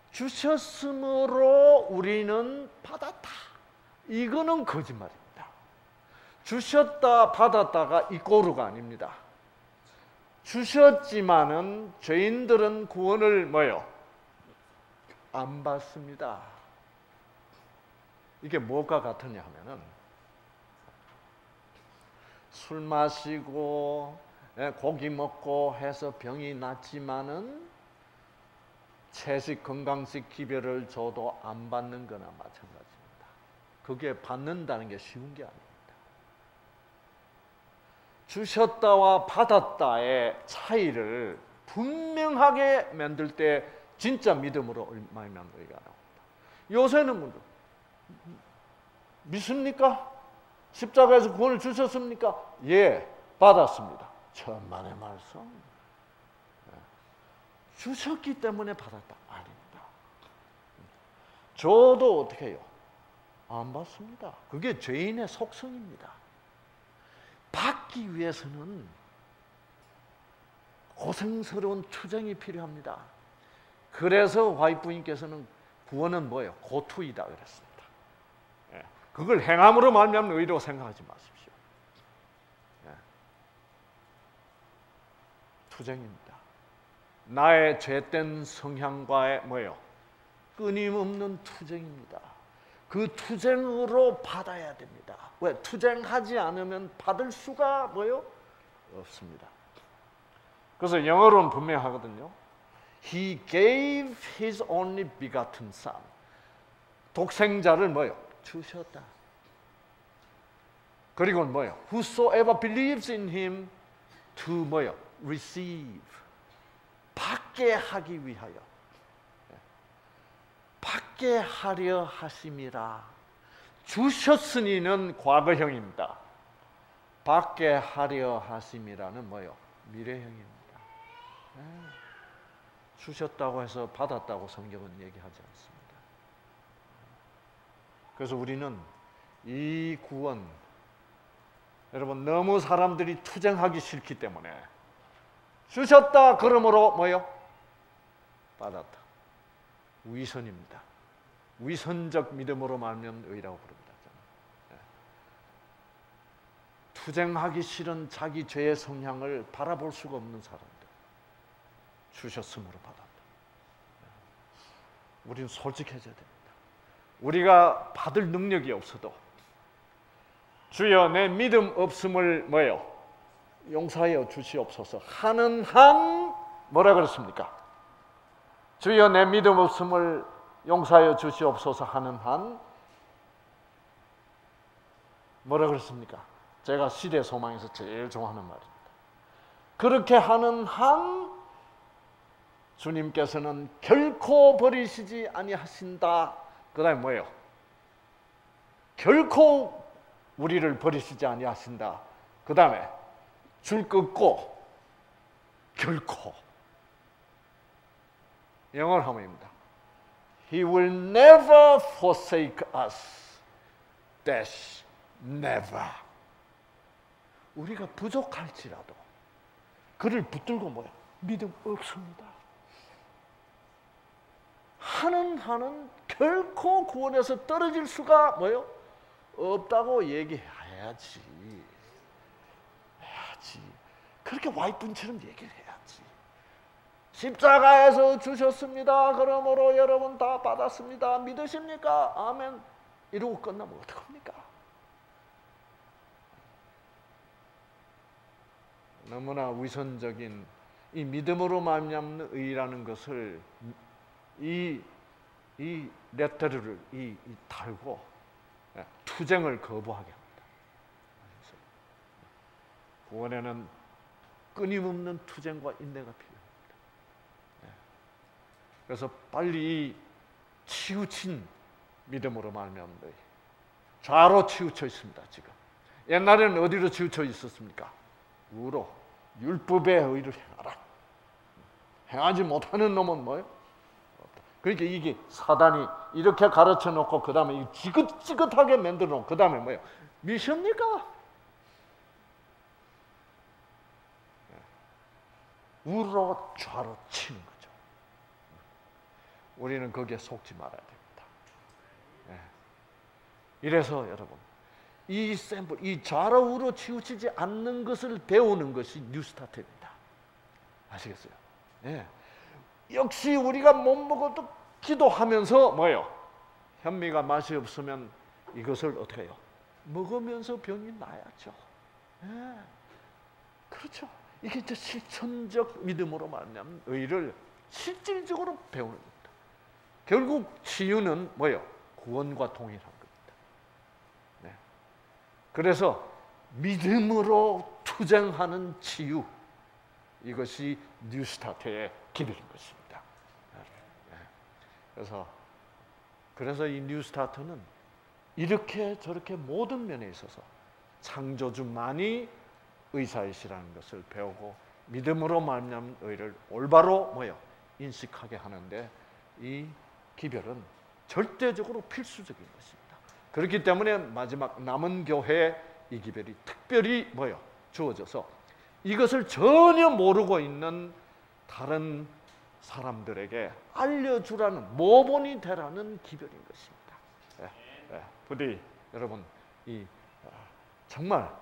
주셨으므로 우리는 받았다. 이거는 거짓말입니다. 주셨다 받았다가 이꼬르가 아닙니다. 주셨지만은 죄인들은 구원을 뭐요? 안 받습니다. 이게 무엇과 같으냐 하면은 술 마시고 고기 먹고 해서 병이 났지만은 채식 건강식 기별을 줘도 안 받는 거나 마찬가지입니다. 그게 받는다는 게 쉬운 게 아닙니다. 주셨다와 받았다의 차이를 분명하게 만들 때 진짜 믿음으로 말미암은 의가 나옵니다. 요새는 믿습니까? 십자가에서 구원을 주셨습니까? 예, 받았습니다. 천만의 말씀. 주셨기 때문에 받았다. 아닙니다. 저도 어떻게 해요? 안 받습니다. 그게 죄인의 속성입니다. 받기 위해서는 고생스러운 투쟁이 필요합니다. 그래서 화이트 부인께서는 구원은 뭐예요? 고투이다 그랬습니다. 그걸 행함으로 말미암는 의로 생각하지 마십시오. 투쟁입니다. 나의 죄된 성향과의 뭐예요? 끊임없는 투쟁입니다. 그 투쟁으로 받아야 됩니다. 왜? 투쟁하지 않으면 받을 수가 뭐예요? 없습니다. 그래서 영어로는 분명하거든요. He gave his only begotten son. 독생자를 뭐예요? 주셨다. 그리고 뭐예요? Whosoever believes in him to 뭐예요? receive. 받게 하기 위하여. 받게 하려 하심이라. 주셨으니는 과거형입니다. 받게 하려 하심이라는 뭐예요? 미래형입니다. 주셨다고 해서 받았다고 성경은 얘기하지 않습니다. 그래서 우리는 이 구원, 여러분 너무 사람들이 투쟁하기 싫기 때문에 주셨다 그러므로 뭐요? 받았다. 위선입니다. 위선적 믿음으로 말면 의라고 부릅니다. 투쟁하기 싫은 자기 죄의 성향을 바라볼 수가 없는 사람들. 주셨음으로 받았다. 우리는 솔직해져야 됩니다. 우리가 받을 능력이 없어도 주여 내 믿음 없음을 뭐예요? 용서하여 주시옵소서 하는 한 뭐라 그랬습니까? 주여 내 믿음 없음을 용서하여 주시옵소서 하는 한 뭐라 그랬습니까? 제가 시대 소망에서 제일 좋아하는 말입니다. 그렇게 하는 한 주님께서는 결코 버리시지 아니하신다. 그 다음에 뭐예요? 결코 우리를 버리시지 아니하신다. 그 다음에 줄 끊고 결코. 영어로 하면입니다. He will never forsake us. dash never. 우리가 부족할지라도 그를 붙들고 뭐야? 믿음 없습니다. 하는 한은 결코 구원에서 떨어질 수가 뭐요? 없다고 얘기해야지. 그렇게 와이프처럼 얘기를 해야지. 십자가에서 주셨습니다. 그러므로 여러분 다 받았습니다. 믿으십니까? 아멘. 이러고 끝나면 어떡합니까? 너무나 위선적인 이 믿음으로 말미암는 의라는 것을 이 레터를 달고 투쟁을 거부하게 합니다. 구원에는 끊임없는 투쟁과 인내가 필요합니다. 그래서 빨리 이 치우친 믿음으로 말미암는 의, 좌로 치우쳐 있습니다. 지금 옛날에는 어디로 치우쳐 있었습니까? 우로 율법의 의를 행하라. 행하지 못하는 놈은 뭐예요? 없다. 그러니까 이게 사단이 이렇게 가르쳐 놓고 그 다음에 지긋지긋하게 만들어 놓고 그 다음에 뭐예요? 미십니까? 우로 좌로 치는 거죠. 우리는 거기에 속지 말아야 됩니다. 이래서 여러분 이 샘플, 이 좌로 우로 치우치지 않는 것을 배우는 것이 뉴스타트입니다. 아시겠어요? 역시 우리가 못 먹어도 기도하면서 뭐예요? 현미가 맛이 없으면 이것을 어떻게 해요? 먹으면서 병이 나야죠. 그렇죠. 이게 이제 실천적 믿음으로 말하면 의를 실질적으로 배우는 겁니다. 결국 치유는 뭐예요? 구원과 동일한 겁니다. 그래서 믿음으로 투쟁하는 치유, 이것이 뉴스타트의 길인 것입니다. 그래서 이 뉴스타트는 이렇게 저렇게 모든 면에 있어서 창조주만이 의사이시라는 것을 배우고 믿음으로 말미암은 의를 올바로 뭐요? 인식하게 하는데 이 기별은 절대적으로 필수적인 것입니다. 그렇기 때문에 마지막 남은 교회에 이 기별이 특별히 뭐요? 주어져서 이것을 전혀 모르고 있는 다른 사람들에게 알려주라는, 모본이 되라는 기별인 것입니다. 부디 여러분 정말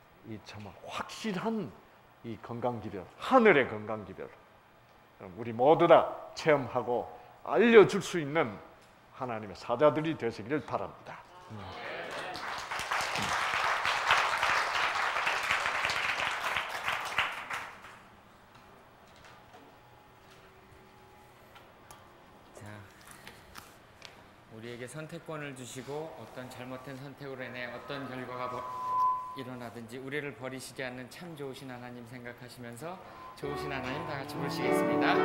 확실한 이 건강 기별, 하늘의 건강 기별, 우리 모두 다 체험하고 알려줄 수 있는 하나님의 사자들이 되시기를 바랍니다. 우리에게 선택권을 주시고 어떤 잘못된 선택으로 인해 어떤 결과가 일어나든지 우리를 버리시지 않는 참 좋으신 하나님 생각하시면서 좋으신 하나님 다 같이 부르시겠습니다.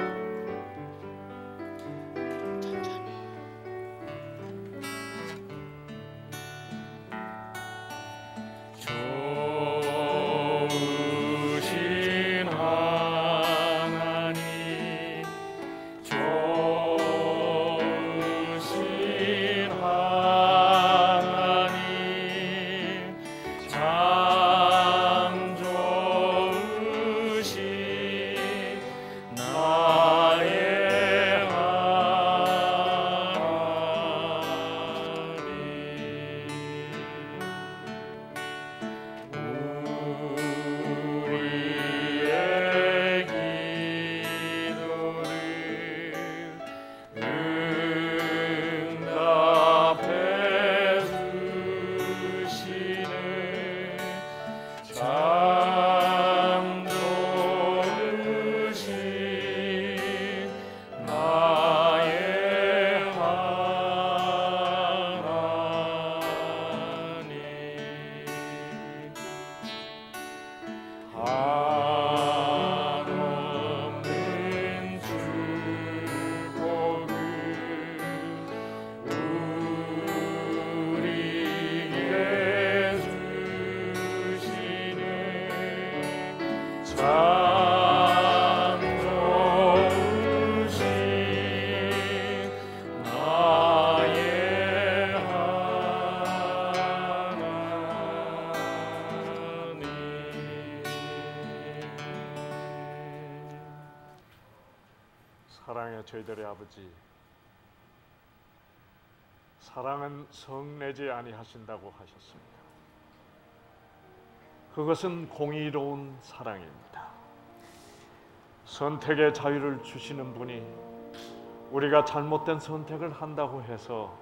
사랑의 저희들의 아버지, 사랑은 성내지 아니하신다고 하셨습니다. 그것은 공의로운 사랑입니다. 선택의 자유를 주시는 분이 우리가 잘못된 선택을 한다고 해서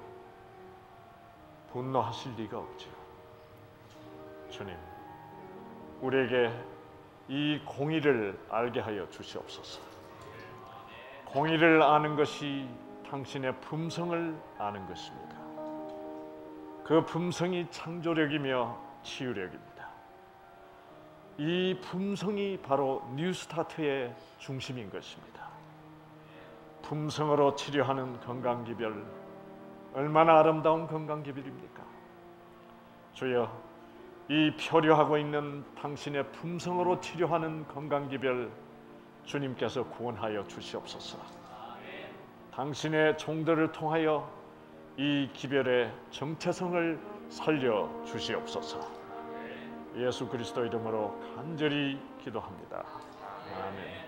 분노하실 리가 없죠. 주님, 우리에게 이 공의를 알게 하여 주시옵소서. 공의를 아는 것이 당신의 품성을 아는 것입니다. 그 품성이 창조력이며 치유력입니다. 이 품성이 바로 뉴스타트의 중심인 것입니다. 품성으로 치료하는 건강기별, 얼마나 아름다운 건강기별입니까? 주여, 이 표류하고 있는 당신의 품성으로 치료하는 건강기별 주님께서 구원하여 주시옵소서. 당신의 종들을 통하여 이 기별의 정체성을 살려 주시옵소서. 예수 그리스도 이름으로 간절히 기도합니다. 아멘.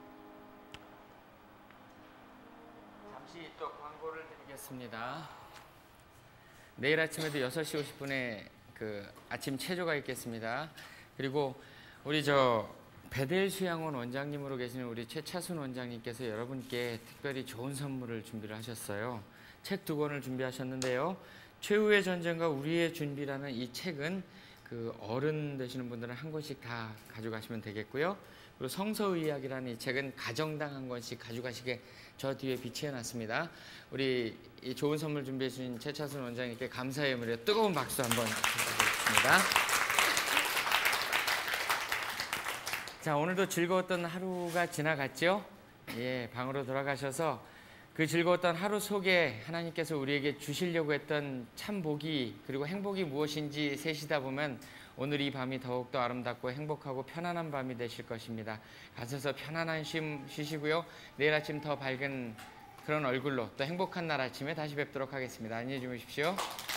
잠시 또 광고를 드리겠습니다. 내일 아침에도 6시 50분에 그 아침 체조가 있겠습니다. 그리고 우리 베델 수양원 원장님으로 계시는 우리 최차순 원장님께서 여러분께 특별히 좋은 선물을 준비를 하셨어요. 책 2권을 준비하셨는데요. 최후의 전쟁과 우리의 준비라는 이 책은 그 어른 되시는 분들은 한 권씩 다 가져가시면 되겠고요. 그리고 성서의학이라는 이 책은 가정당 한 권씩 가져가시게 저 뒤에 비치해 놨습니다. 우리 이 좋은 선물 준비해 주신 최차순 원장님께 감사의 의미로 뜨거운 박수 한번 부탁드리겠습니다. 자, 오늘도 즐거웠던 하루가 지나갔죠? 예, 방으로 돌아가셔서 그 즐거웠던 하루 속에 하나님께서 우리에게 주시려고 했던 참 복이 그리고 행복이 무엇인지 세시다 보면 오늘 이 밤이 더욱더 아름답고 행복하고 편안한 밤이 되실 것입니다. 가셔서 편안한 쉼 쉬시고요. 내일 아침 더 밝은 그런 얼굴로 또 행복한 날 아침에 다시 뵙도록 하겠습니다. 안녕히 주무십시오.